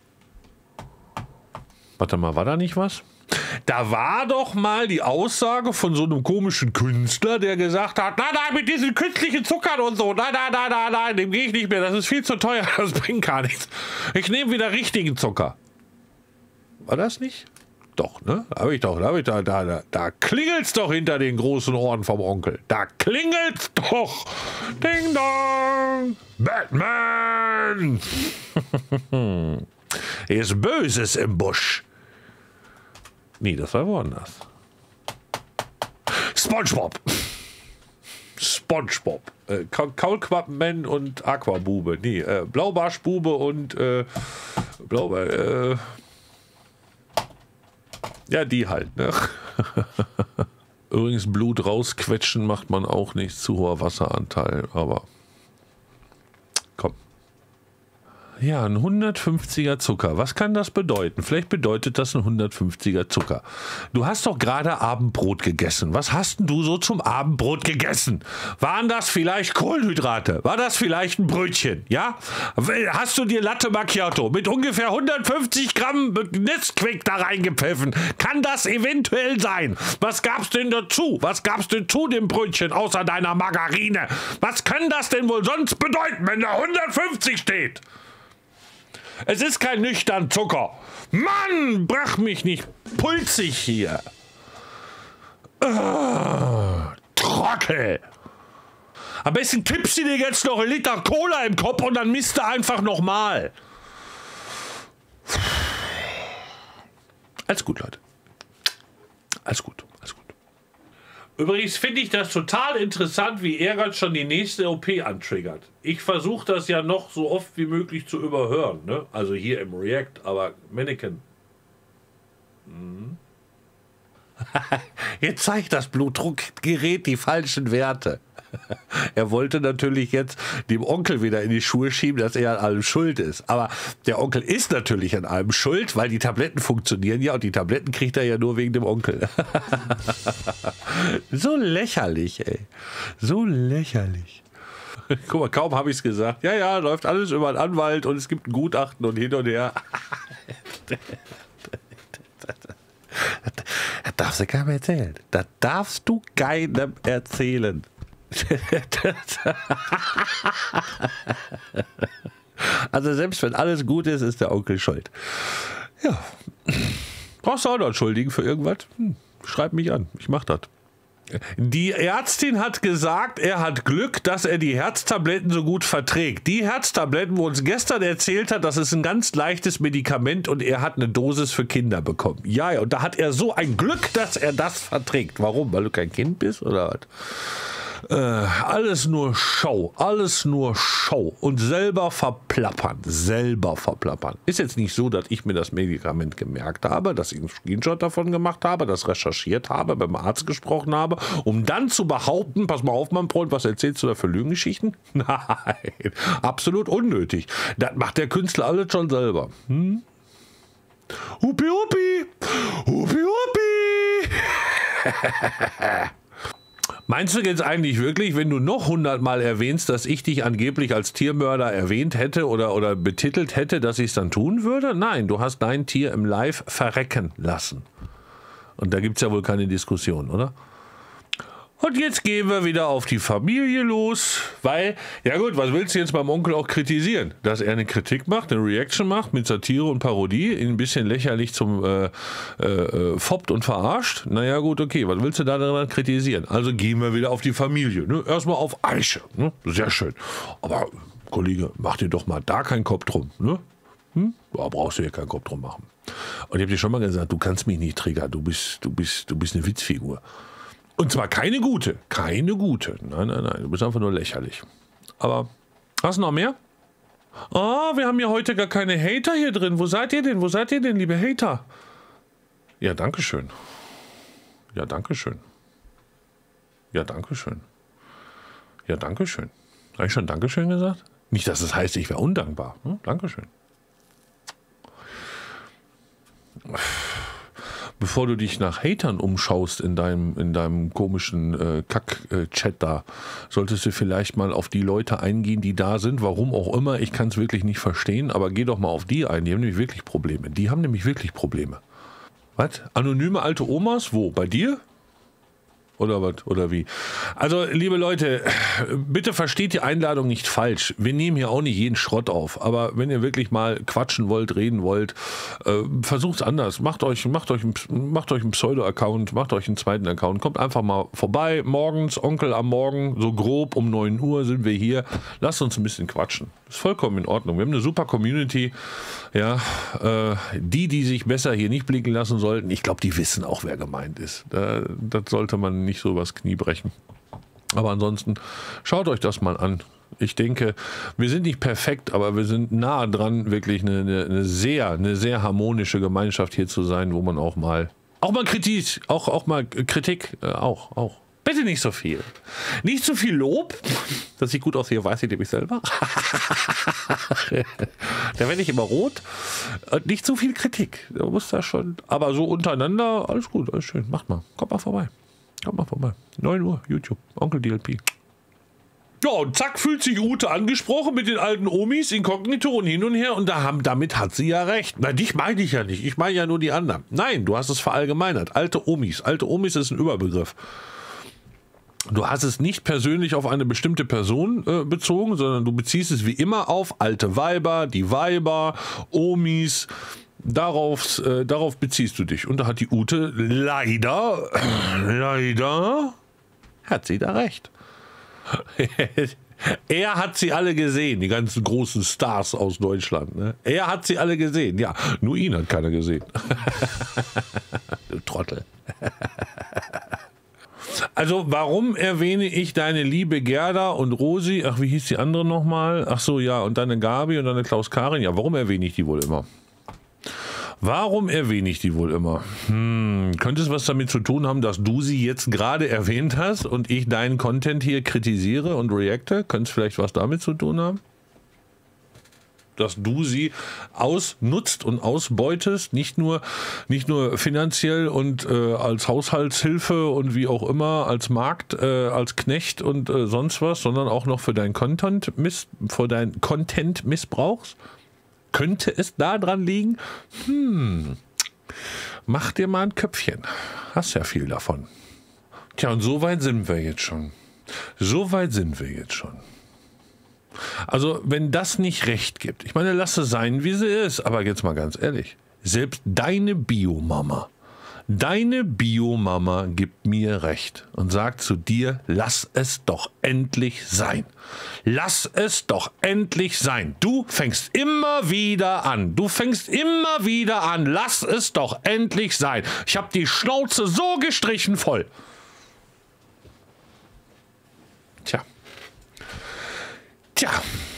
[SPEAKER 1] Warte mal, war da nicht was? Da war doch mal die Aussage von so einem komischen Künstler, der gesagt hat, nein, mit diesen künstlichen Zuckern und so, nein, dem gehe ich nicht mehr, das ist viel zu teuer, das bringt gar nichts. Ich nehme wieder richtigen Zucker. War das nicht? Doch, ne? Da klingelt's doch hinter den großen Ohren vom Onkel. Da klingelt's doch. Ding dong. Batman. Hier ist Böses im Busch. Nee, das war woanders. SpongeBob. SpongeBob. Kaulquappenman und Aquabube. Nee, Blaubarschbube und ja, die halt, ne? Übrigens, Blut rausquetschen macht man auch nicht, zu hoher Wasseranteil, aber komm. Ja, ein 150er Zucker. Was kann das bedeuten? Vielleicht bedeutet das ein 150er Zucker. Du hast doch gerade Abendbrot gegessen. Was hast denn du so zum Abendbrot gegessen? Waren das vielleicht Kohlenhydrate? War das vielleicht ein Brötchen? Ja? Hast du dir Latte Macchiato mit ungefähr 150 Gramm Nesquik da reingepfiffen? Kann das eventuell sein? Was gab's denn dazu? Was gab's denn zu dem Brötchen außer deiner Margarine? Was kann das denn wohl sonst bedeuten, wenn da 150 steht? Es ist kein nüchtern Zucker. Mann, brach mich nicht pulsig hier. Trottel. Am besten kippst du dir jetzt noch einen Liter Cola im Kopf und dann misst du einfach nochmal. Alles gut, Leute. Alles gut, alles gut. Übrigens finde ich das total interessant, wie Ehrgeiz schon die nächste OP antriggert. Ich versuche das ja noch so oft wie möglich zu überhören, ne? Also hier im React, aber Mannequin. Jetzt zeigt das Blutdruckgerät die falschen Werte. Er wollte natürlich jetzt dem Onkel wieder in die Schuhe schieben, dass er an allem schuld ist. Aber der Onkel ist natürlich an allem schuld, weil die Tabletten funktionieren ja und die Tabletten kriegt er ja nur wegen dem Onkel. So lächerlich, ey. So lächerlich. Guck mal, kaum habe ich es gesagt. Ja, ja, läuft alles über einen Anwalt und es gibt ein Gutachten und hin und her. Das darfst du keinem erzählen. Das darfst du keinem erzählen. Also selbst wenn alles gut ist, ist der Onkel schuld. Ja. Brauchst du auch noch einen Schuldigen für irgendwas? Schreib mich an, ich mach das. Die Ärztin hat gesagt, er hat Glück, dass er die Herztabletten so gut verträgt. Die Herztabletten, wo uns gestern erzählt hat, das ist ein ganz leichtes Medikament und er hat eine Dosis für Kinder bekommen. Ja, ja, und da hat er so ein Glück, dass er das verträgt. Warum? Weil du kein Kind bist oder was? Alles nur Show, alles nur Show und selber verplappern. Ist jetzt nicht so, dass ich mir das Medikament gemerkt habe, dass ich einen Screenshot davon gemacht habe, das recherchiert habe, beim Arzt gesprochen habe, um dann zu behaupten, pass mal auf, mein Freund, was erzählst du da für Lügengeschichten? Nein, absolut unnötig. Das macht der Künstler alles schon selber. Hupi, hupi, hupi, hupi. Meinst du jetzt eigentlich wirklich, wenn du noch 100 Mal erwähnst, dass ich dich angeblich als Tiermörder erwähnt hätte oder betitelt hätte, dass ich es dann tun würde? Nein, du hast dein Tier im Live verrecken lassen. Und da gibt es ja wohl keine Diskussion, oder? Und jetzt gehen wir wieder auf die Familie los, weil, ja gut, was willst du jetzt beim Onkel auch kritisieren? Dass er eine Kritik macht, eine Reaction macht mit Satire und Parodie, ihn ein bisschen lächerlich zum foppt und verarscht. Naja gut, okay, was willst du da daran kritisieren? Also gehen wir wieder auf die Familie. Ne? Erstmal auf Eiche, ne? Sehr schön. Aber Kollege, mach dir doch mal da keinen Kopf drum. Ne? Da brauchst du dir keinen Kopf drum machen. Und ich habe dir schon mal gesagt, du kannst mich nicht triggern, du bist eine Witzfigur. Und zwar keine gute. Keine gute. Nein, du bist einfach nur lächerlich. Aber, hast du noch mehr? Oh, wir haben ja heute gar keine Hater hier drin. Wo seid ihr denn, liebe Hater? Ja, danke schön. Ja, danke schön. Ja, danke schön. Ja, danke schön. Habe ich schon Dankeschön gesagt? Nicht, dass es heißt, ich wäre undankbar. Dankeschön. Bevor du dich nach Hatern umschaust in deinem komischen Kack-Chat da, solltest du vielleicht mal auf die Leute eingehen, die da sind, warum auch immer, ich kann es wirklich nicht verstehen, aber geh doch mal auf die ein, die haben nämlich wirklich Probleme. Die haben nämlich wirklich Probleme. Was? Anonyme alte Omas? Wo? Bei dir? Oder was? Oder wie? Also, liebe Leute, bitte versteht die Einladung nicht falsch. Wir nehmen hier auch nicht jeden Schrott auf. Aber wenn ihr wirklich mal quatschen wollt, reden wollt, versucht's anders. Macht euch einen Pseudo-Account, macht euch einen zweiten Account. Kommt einfach mal vorbei. Morgens, Onkel am Morgen, so grob um 9 Uhr sind wir hier. Lasst uns ein bisschen quatschen. Ist vollkommen in Ordnung. Wir haben eine super Community. Ja, die sich besser hier nicht blicken lassen sollten, ich glaube, die wissen auch, wer gemeint ist. Das sollte man nicht so übers Knie brechen. Aber ansonsten, schaut euch das mal an. Ich denke, wir sind nicht perfekt, aber wir sind nah dran, wirklich eine sehr harmonische Gemeinschaft hier zu sein, wo man auch mal Kritik, auch. Bitte nicht so viel. Nicht so viel Lob. Das sieht gut aus hier, weiß ich nämlich selber. Da werde ich immer rot. Und nicht so viel Kritik. Da muss da schon. Aber so untereinander, alles gut, alles schön. Macht mal. Kommt mal vorbei. 9 Uhr, YouTube. Onkel DLP. Ja, und zack, fühlt sich Ute angesprochen mit den alten Omis, Inkognito und hin und her. Und damit hat sie ja recht. Na, dich meine ich ja nicht. Ich meine ja nur die anderen. Nein, du hast es verallgemeinert. Alte Omis. Alte Omis ist ein Überbegriff. Du hast es nicht persönlich auf eine bestimmte Person bezogen, sondern du beziehst es wie immer auf alte Weiber, die Weiber, Omis. Darauf beziehst du dich. Und da hat die Ute leider hat sie da recht. Er hat sie alle gesehen, die ganzen großen Stars aus Deutschland. Ne? Er hat sie alle gesehen. Ja, nur ihn hat keiner gesehen. Du Trottel. Also, warum erwähne ich deine liebe Gerda und Rosi? Ach, wie hieß die andere nochmal? Ach so, ja, und deine Gabi und deine Klaus-Karin. Ja, warum erwähne ich die wohl immer? Könnte es was damit zu tun haben, dass du sie jetzt gerade erwähnt hast und ich deinen Content hier kritisiere und reacte? Könnte es vielleicht was damit zu tun haben? Dass du sie ausnutzt und ausbeutest, nicht nur finanziell und als Haushaltshilfe und wie auch immer, als Markt, als Knecht und sonst was, sondern auch noch für deinen Content missbrauchst? Könnte es da dran liegen? Mach dir mal ein Köpfchen. Hast ja viel davon. Tja, und so weit sind wir jetzt schon. Also, wenn das nicht recht gibt, ich meine, lass es sein, wie sie ist, aber jetzt mal ganz ehrlich, selbst deine Biomama gibt mir recht und sagt zu dir, lass es doch endlich sein. Lass es doch endlich sein. Du fängst immer wieder an. Lass es doch endlich sein. Ich habe die Schnauze so gestrichen voll. Tja.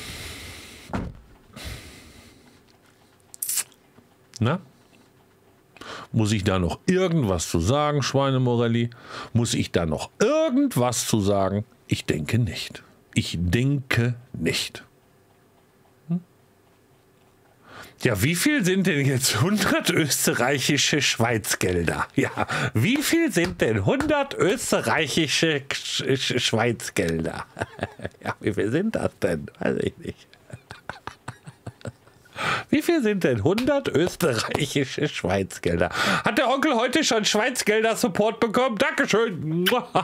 [SPEAKER 1] Na? Muss ich da noch irgendwas zu sagen, Schweinemorelli? Muss ich da noch irgendwas zu sagen? Ich denke nicht. Ja, wie viel sind denn jetzt 100 österreichische Schweizgelder? Ja, wie viel sind denn 100 österreichische Schweizgelder? Ja, wie viel sind das denn? Weiß ich nicht. Wie viel sind denn 100 österreichische Schweizgelder? Hat der Onkel heute schon Schweizgelder-Support bekommen? Dankeschön.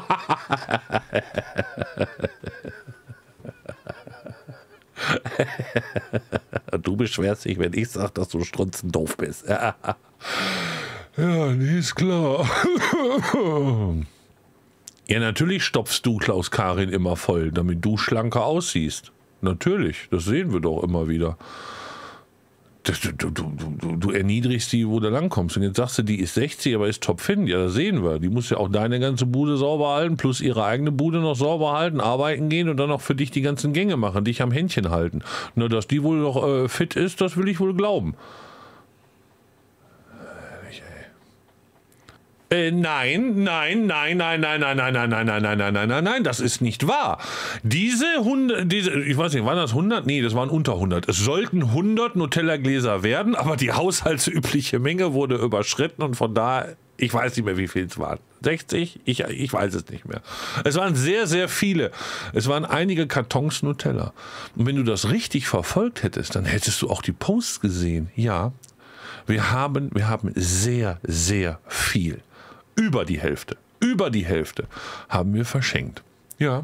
[SPEAKER 1] Du beschwerst dich, wenn ich sage, dass du strunzendoof bist. Ja, nee, ist klar. Ja, natürlich stopfst du Klaus-Karin immer voll, damit du schlanker aussiehst. Natürlich, das sehen wir doch immer wieder. Du erniedrigst die, wo du langkommst. Und jetzt sagst du, die ist 60, aber ist topfit. Ja, das sehen wir. Die muss ja auch deine ganze Bude sauber halten, plus ihre eigene Bude noch sauber halten, arbeiten gehen und dann auch für dich die ganzen Gänge machen, dich am Händchen halten. Nur, dass die wohl noch fit ist, das will ich wohl glauben. Nein, das ist nicht wahr. Diese, ich weiß nicht, waren das 100? Nee, das waren unter 100. Es sollten 100 Nutella-Gläser werden, aber die haushaltsübliche Menge wurde überschritten und von da, ich weiß nicht mehr, wie viel es waren. 60? Ich weiß es nicht mehr. Es waren sehr, sehr viele. Es waren einige Kartons Nutella. Und wenn du das richtig verfolgt hättest, dann hättest du auch die Posts gesehen. Ja, wir haben sehr, sehr viel. Über die Hälfte. Über die Hälfte haben wir verschenkt. Ja.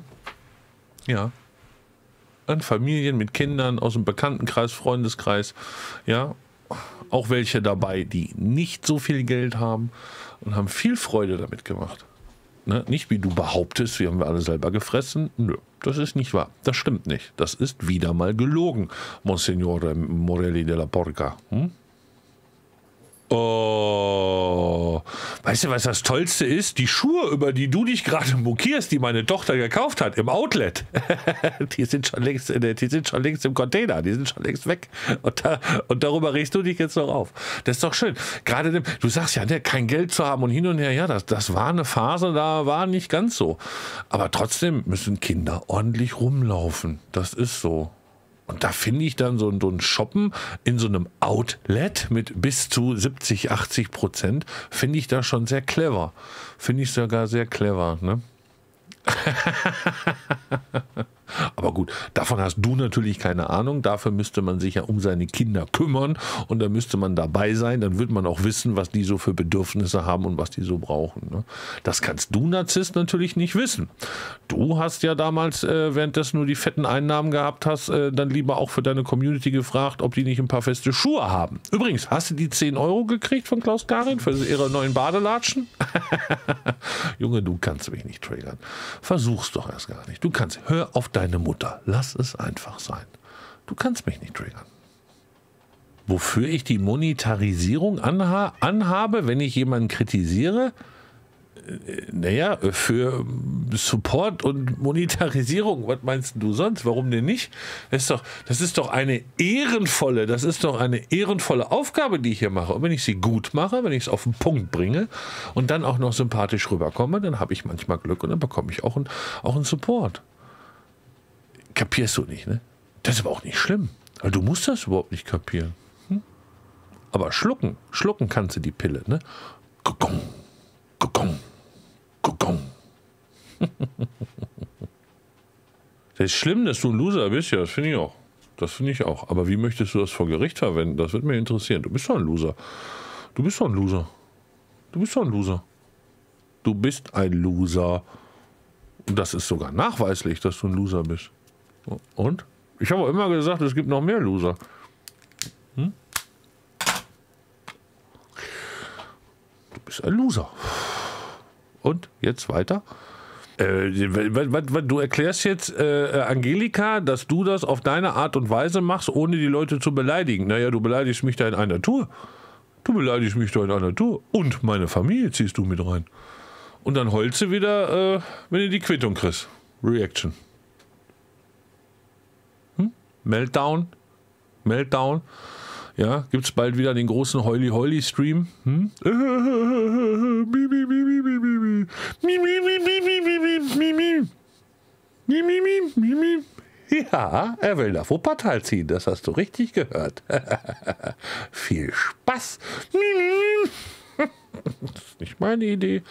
[SPEAKER 1] An Familien mit Kindern aus dem Bekanntenkreis, Freundeskreis. Ja, auch welche dabei, die nicht so viel Geld haben und haben viel Freude damit gemacht. Ne? Nicht wie du behauptest, wir haben alle selber gefressen. Nö, das ist nicht wahr. Das stimmt nicht. Das ist wieder mal gelogen, Monsignore Morelli della Porca. Oh, weißt du, was das Tollste ist? Die Schuhe, über die du dich gerade mokierst, die meine Tochter gekauft hat im Outlet, die sind schon längst im Container, die sind schon längst weg. Und darüber regst du dich jetzt noch auf. Das ist doch schön. Gerade, du sagst ja, kein Geld zu haben und hin und her, ja, das war eine Phase, da war nicht ganz so. Aber trotzdem müssen Kinder ordentlich rumlaufen. Das ist so. Und da finde ich dann so ein Shoppen in so einem Outlet mit bis zu 70-80%, finde ich da schon sehr clever. Finde ich sogar sehr clever, ne? Aber gut, davon hast du natürlich keine Ahnung. Dafür müsste man sich ja um seine Kinder kümmern und da müsste man dabei sein. Dann wird man auch wissen, was die so für Bedürfnisse haben und was die so brauchen. Ne? Das kannst du, Narzisst, natürlich nicht wissen. Du hast ja damals, währenddessen du die fetten Einnahmen gehabt hast, dann lieber auch für deine Community gefragt, ob die nicht ein paar feste Schuhe haben. Übrigens, hast du die 10 Euro gekriegt von Klaus Karin für ihre neuen Badelatschen? Junge, du kannst mich nicht triggern. Versuch's doch erst gar nicht. Du kannst, hör auf deine Mutter. Lass es einfach sein. Du kannst mich nicht triggern. Wofür ich die Monetarisierung anhabe, wenn ich jemanden kritisiere? Naja, für Support und Monetarisierung. Was meinst du sonst? Warum denn nicht? Das ist doch eine ehrenvolle Aufgabe, die ich hier mache. Und wenn ich sie gut mache, wenn ich es auf den Punkt bringe und dann auch noch sympathisch rüberkomme, dann habe ich manchmal Glück und dann bekomme ich auch einen Support. Kapierst du nicht, ne? Das ist aber auch nicht schlimm. Weil du musst das überhaupt nicht kapieren. Aber schlucken kannst du die Pille, ne? Gugong, gugong, gugong. Das ist schlimm, dass du ein Loser bist, ja, das finde ich auch. Das finde ich auch. Aber wie möchtest du das vor Gericht verwenden? Das wird mich interessieren. Du bist doch ein Loser. Du bist ein Loser. Und das ist sogar nachweislich, dass du ein Loser bist. Und? Ich habe auch immer gesagt, es gibt noch mehr Loser. Du bist ein Loser. Und? Jetzt weiter? Du erklärst jetzt Angelika, dass du das auf deine Art und Weise machst, ohne die Leute zu beleidigen. Naja, du beleidigst mich da in einer Tour. Und meine Familie ziehst du mit rein. Und dann heulst du wieder, wenn du die Quittung kriegst. Reaction. Meltdown. Ja, gibt's bald wieder den großen Heuli-Heuli-Stream? Ja, er will nach Wuppertal ziehen, das hast du richtig gehört. Viel Spaß. Das ist nicht meine Idee.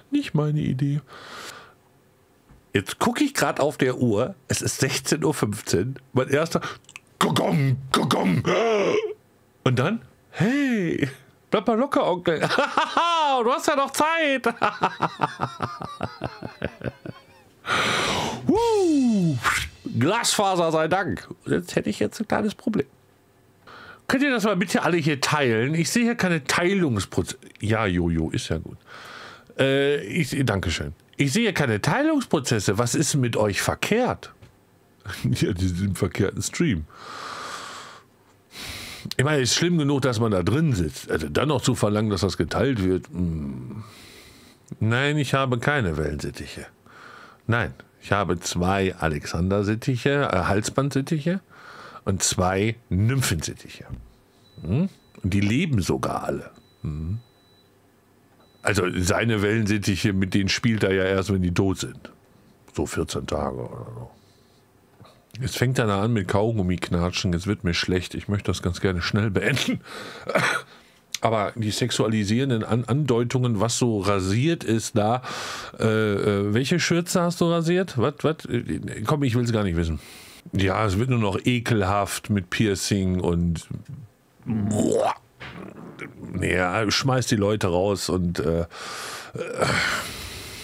[SPEAKER 1] Jetzt gucke ich gerade auf der Uhr. Es ist 16:15 Uhr. Mein erster Gugong. Und dann, hey, bleib mal locker, Onkel. Du hast ja noch Zeit. Glasfaser sei Dank. Jetzt hätte ich ein kleines Problem. Könnt ihr das mal bitte alle hier teilen? Ich sehe hier keine Teilungsprozesse. Ja, Jojo, ist ja gut. Dankeschön. Ich sehe keine Teilungsprozesse. Was ist mit euch verkehrt? Ja, die sind im verkehrten Stream. Ich meine, es ist schlimm genug, dass man da drin sitzt. Also dann noch zu verlangen, dass das geteilt wird. Nein, ich habe keine Wellensittiche. Nein, ich habe 2 Alexander-Sittiche, Halsbandsittiche und 2 Nymphensittiche. Und die leben sogar alle. Also seine Wellensittiche, mit denen spielt er ja erst, wenn die tot sind. So 14 Tage oder so. Jetzt fängt er an mit Kaugummi knatschen, jetzt wird mir schlecht. Ich möchte das ganz gerne schnell beenden. Aber die sexualisierenden Andeutungen, was so rasiert ist da. Welche Schürze hast du rasiert? Was? Komm, ich will es gar nicht wissen. Ja, es wird nur noch ekelhaft mit Piercing und ja, schmeißt die Leute raus und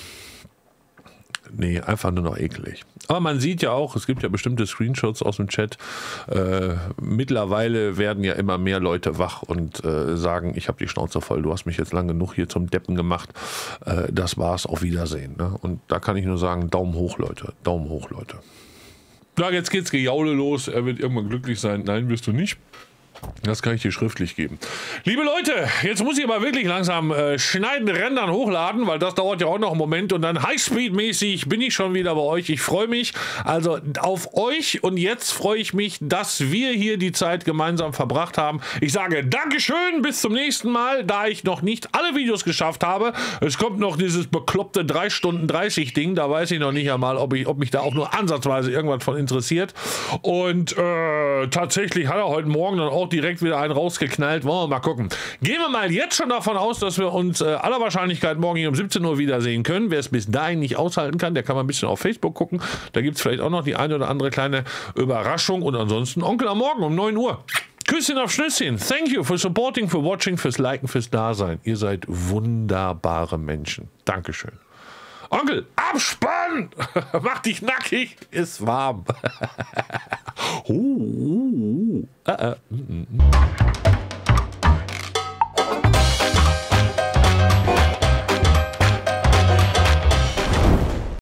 [SPEAKER 1] Nee, einfach nur noch eklig. Aber man sieht ja auch, es gibt ja bestimmte Screenshots aus dem Chat. Mittlerweile werden ja immer mehr Leute wach und sagen, ich habe die Schnauze voll, du hast mich jetzt lang genug hier zum Deppen gemacht. Das war's, auf Wiedersehen. Ne? Und da kann ich nur sagen, Daumen hoch, Leute. Daumen hoch, Leute. Ja, jetzt geht's Gejaule los. Er wird irgendwann glücklich sein. Nein, wirst du nicht. Das kann ich dir schriftlich geben. Liebe Leute, jetzt muss ich aber wirklich langsam schneiden, rendern, hochladen, weil das dauert ja auch noch einen Moment und dann Highspeed-mäßig bin ich schon wieder bei euch. Ich freue mich also auf euch und jetzt freue ich mich, dass wir hier die Zeit gemeinsam verbracht haben. Ich sage Dankeschön, bis zum nächsten Mal, da ich noch nicht alle Videos geschafft habe. Es kommt noch dieses bekloppte 3 Stunden 30 Ding, da weiß ich noch nicht einmal, ob mich da auch nur ansatzweise irgendwas von interessiert. Und tatsächlich hat er heute Morgen dann auch direkt wieder einen rausgeknallt. Wollen wir mal gucken. Gehen wir mal jetzt schon davon aus, dass wir uns aller Wahrscheinlichkeit morgen hier um 17 Uhr wiedersehen können. Wer es bis dahin nicht aushalten kann, der kann mal ein bisschen auf Facebook gucken. Da gibt es vielleicht auch noch die eine oder andere kleine Überraschung. Und ansonsten Onkel am Morgen um 9 Uhr. Küsschen auf Schnüsschen. Thank you for supporting, for watching, fürs Liken, fürs Dasein. Ihr seid wunderbare Menschen. Dankeschön. Onkel, Abspann! Mach dich nackig, ist warm.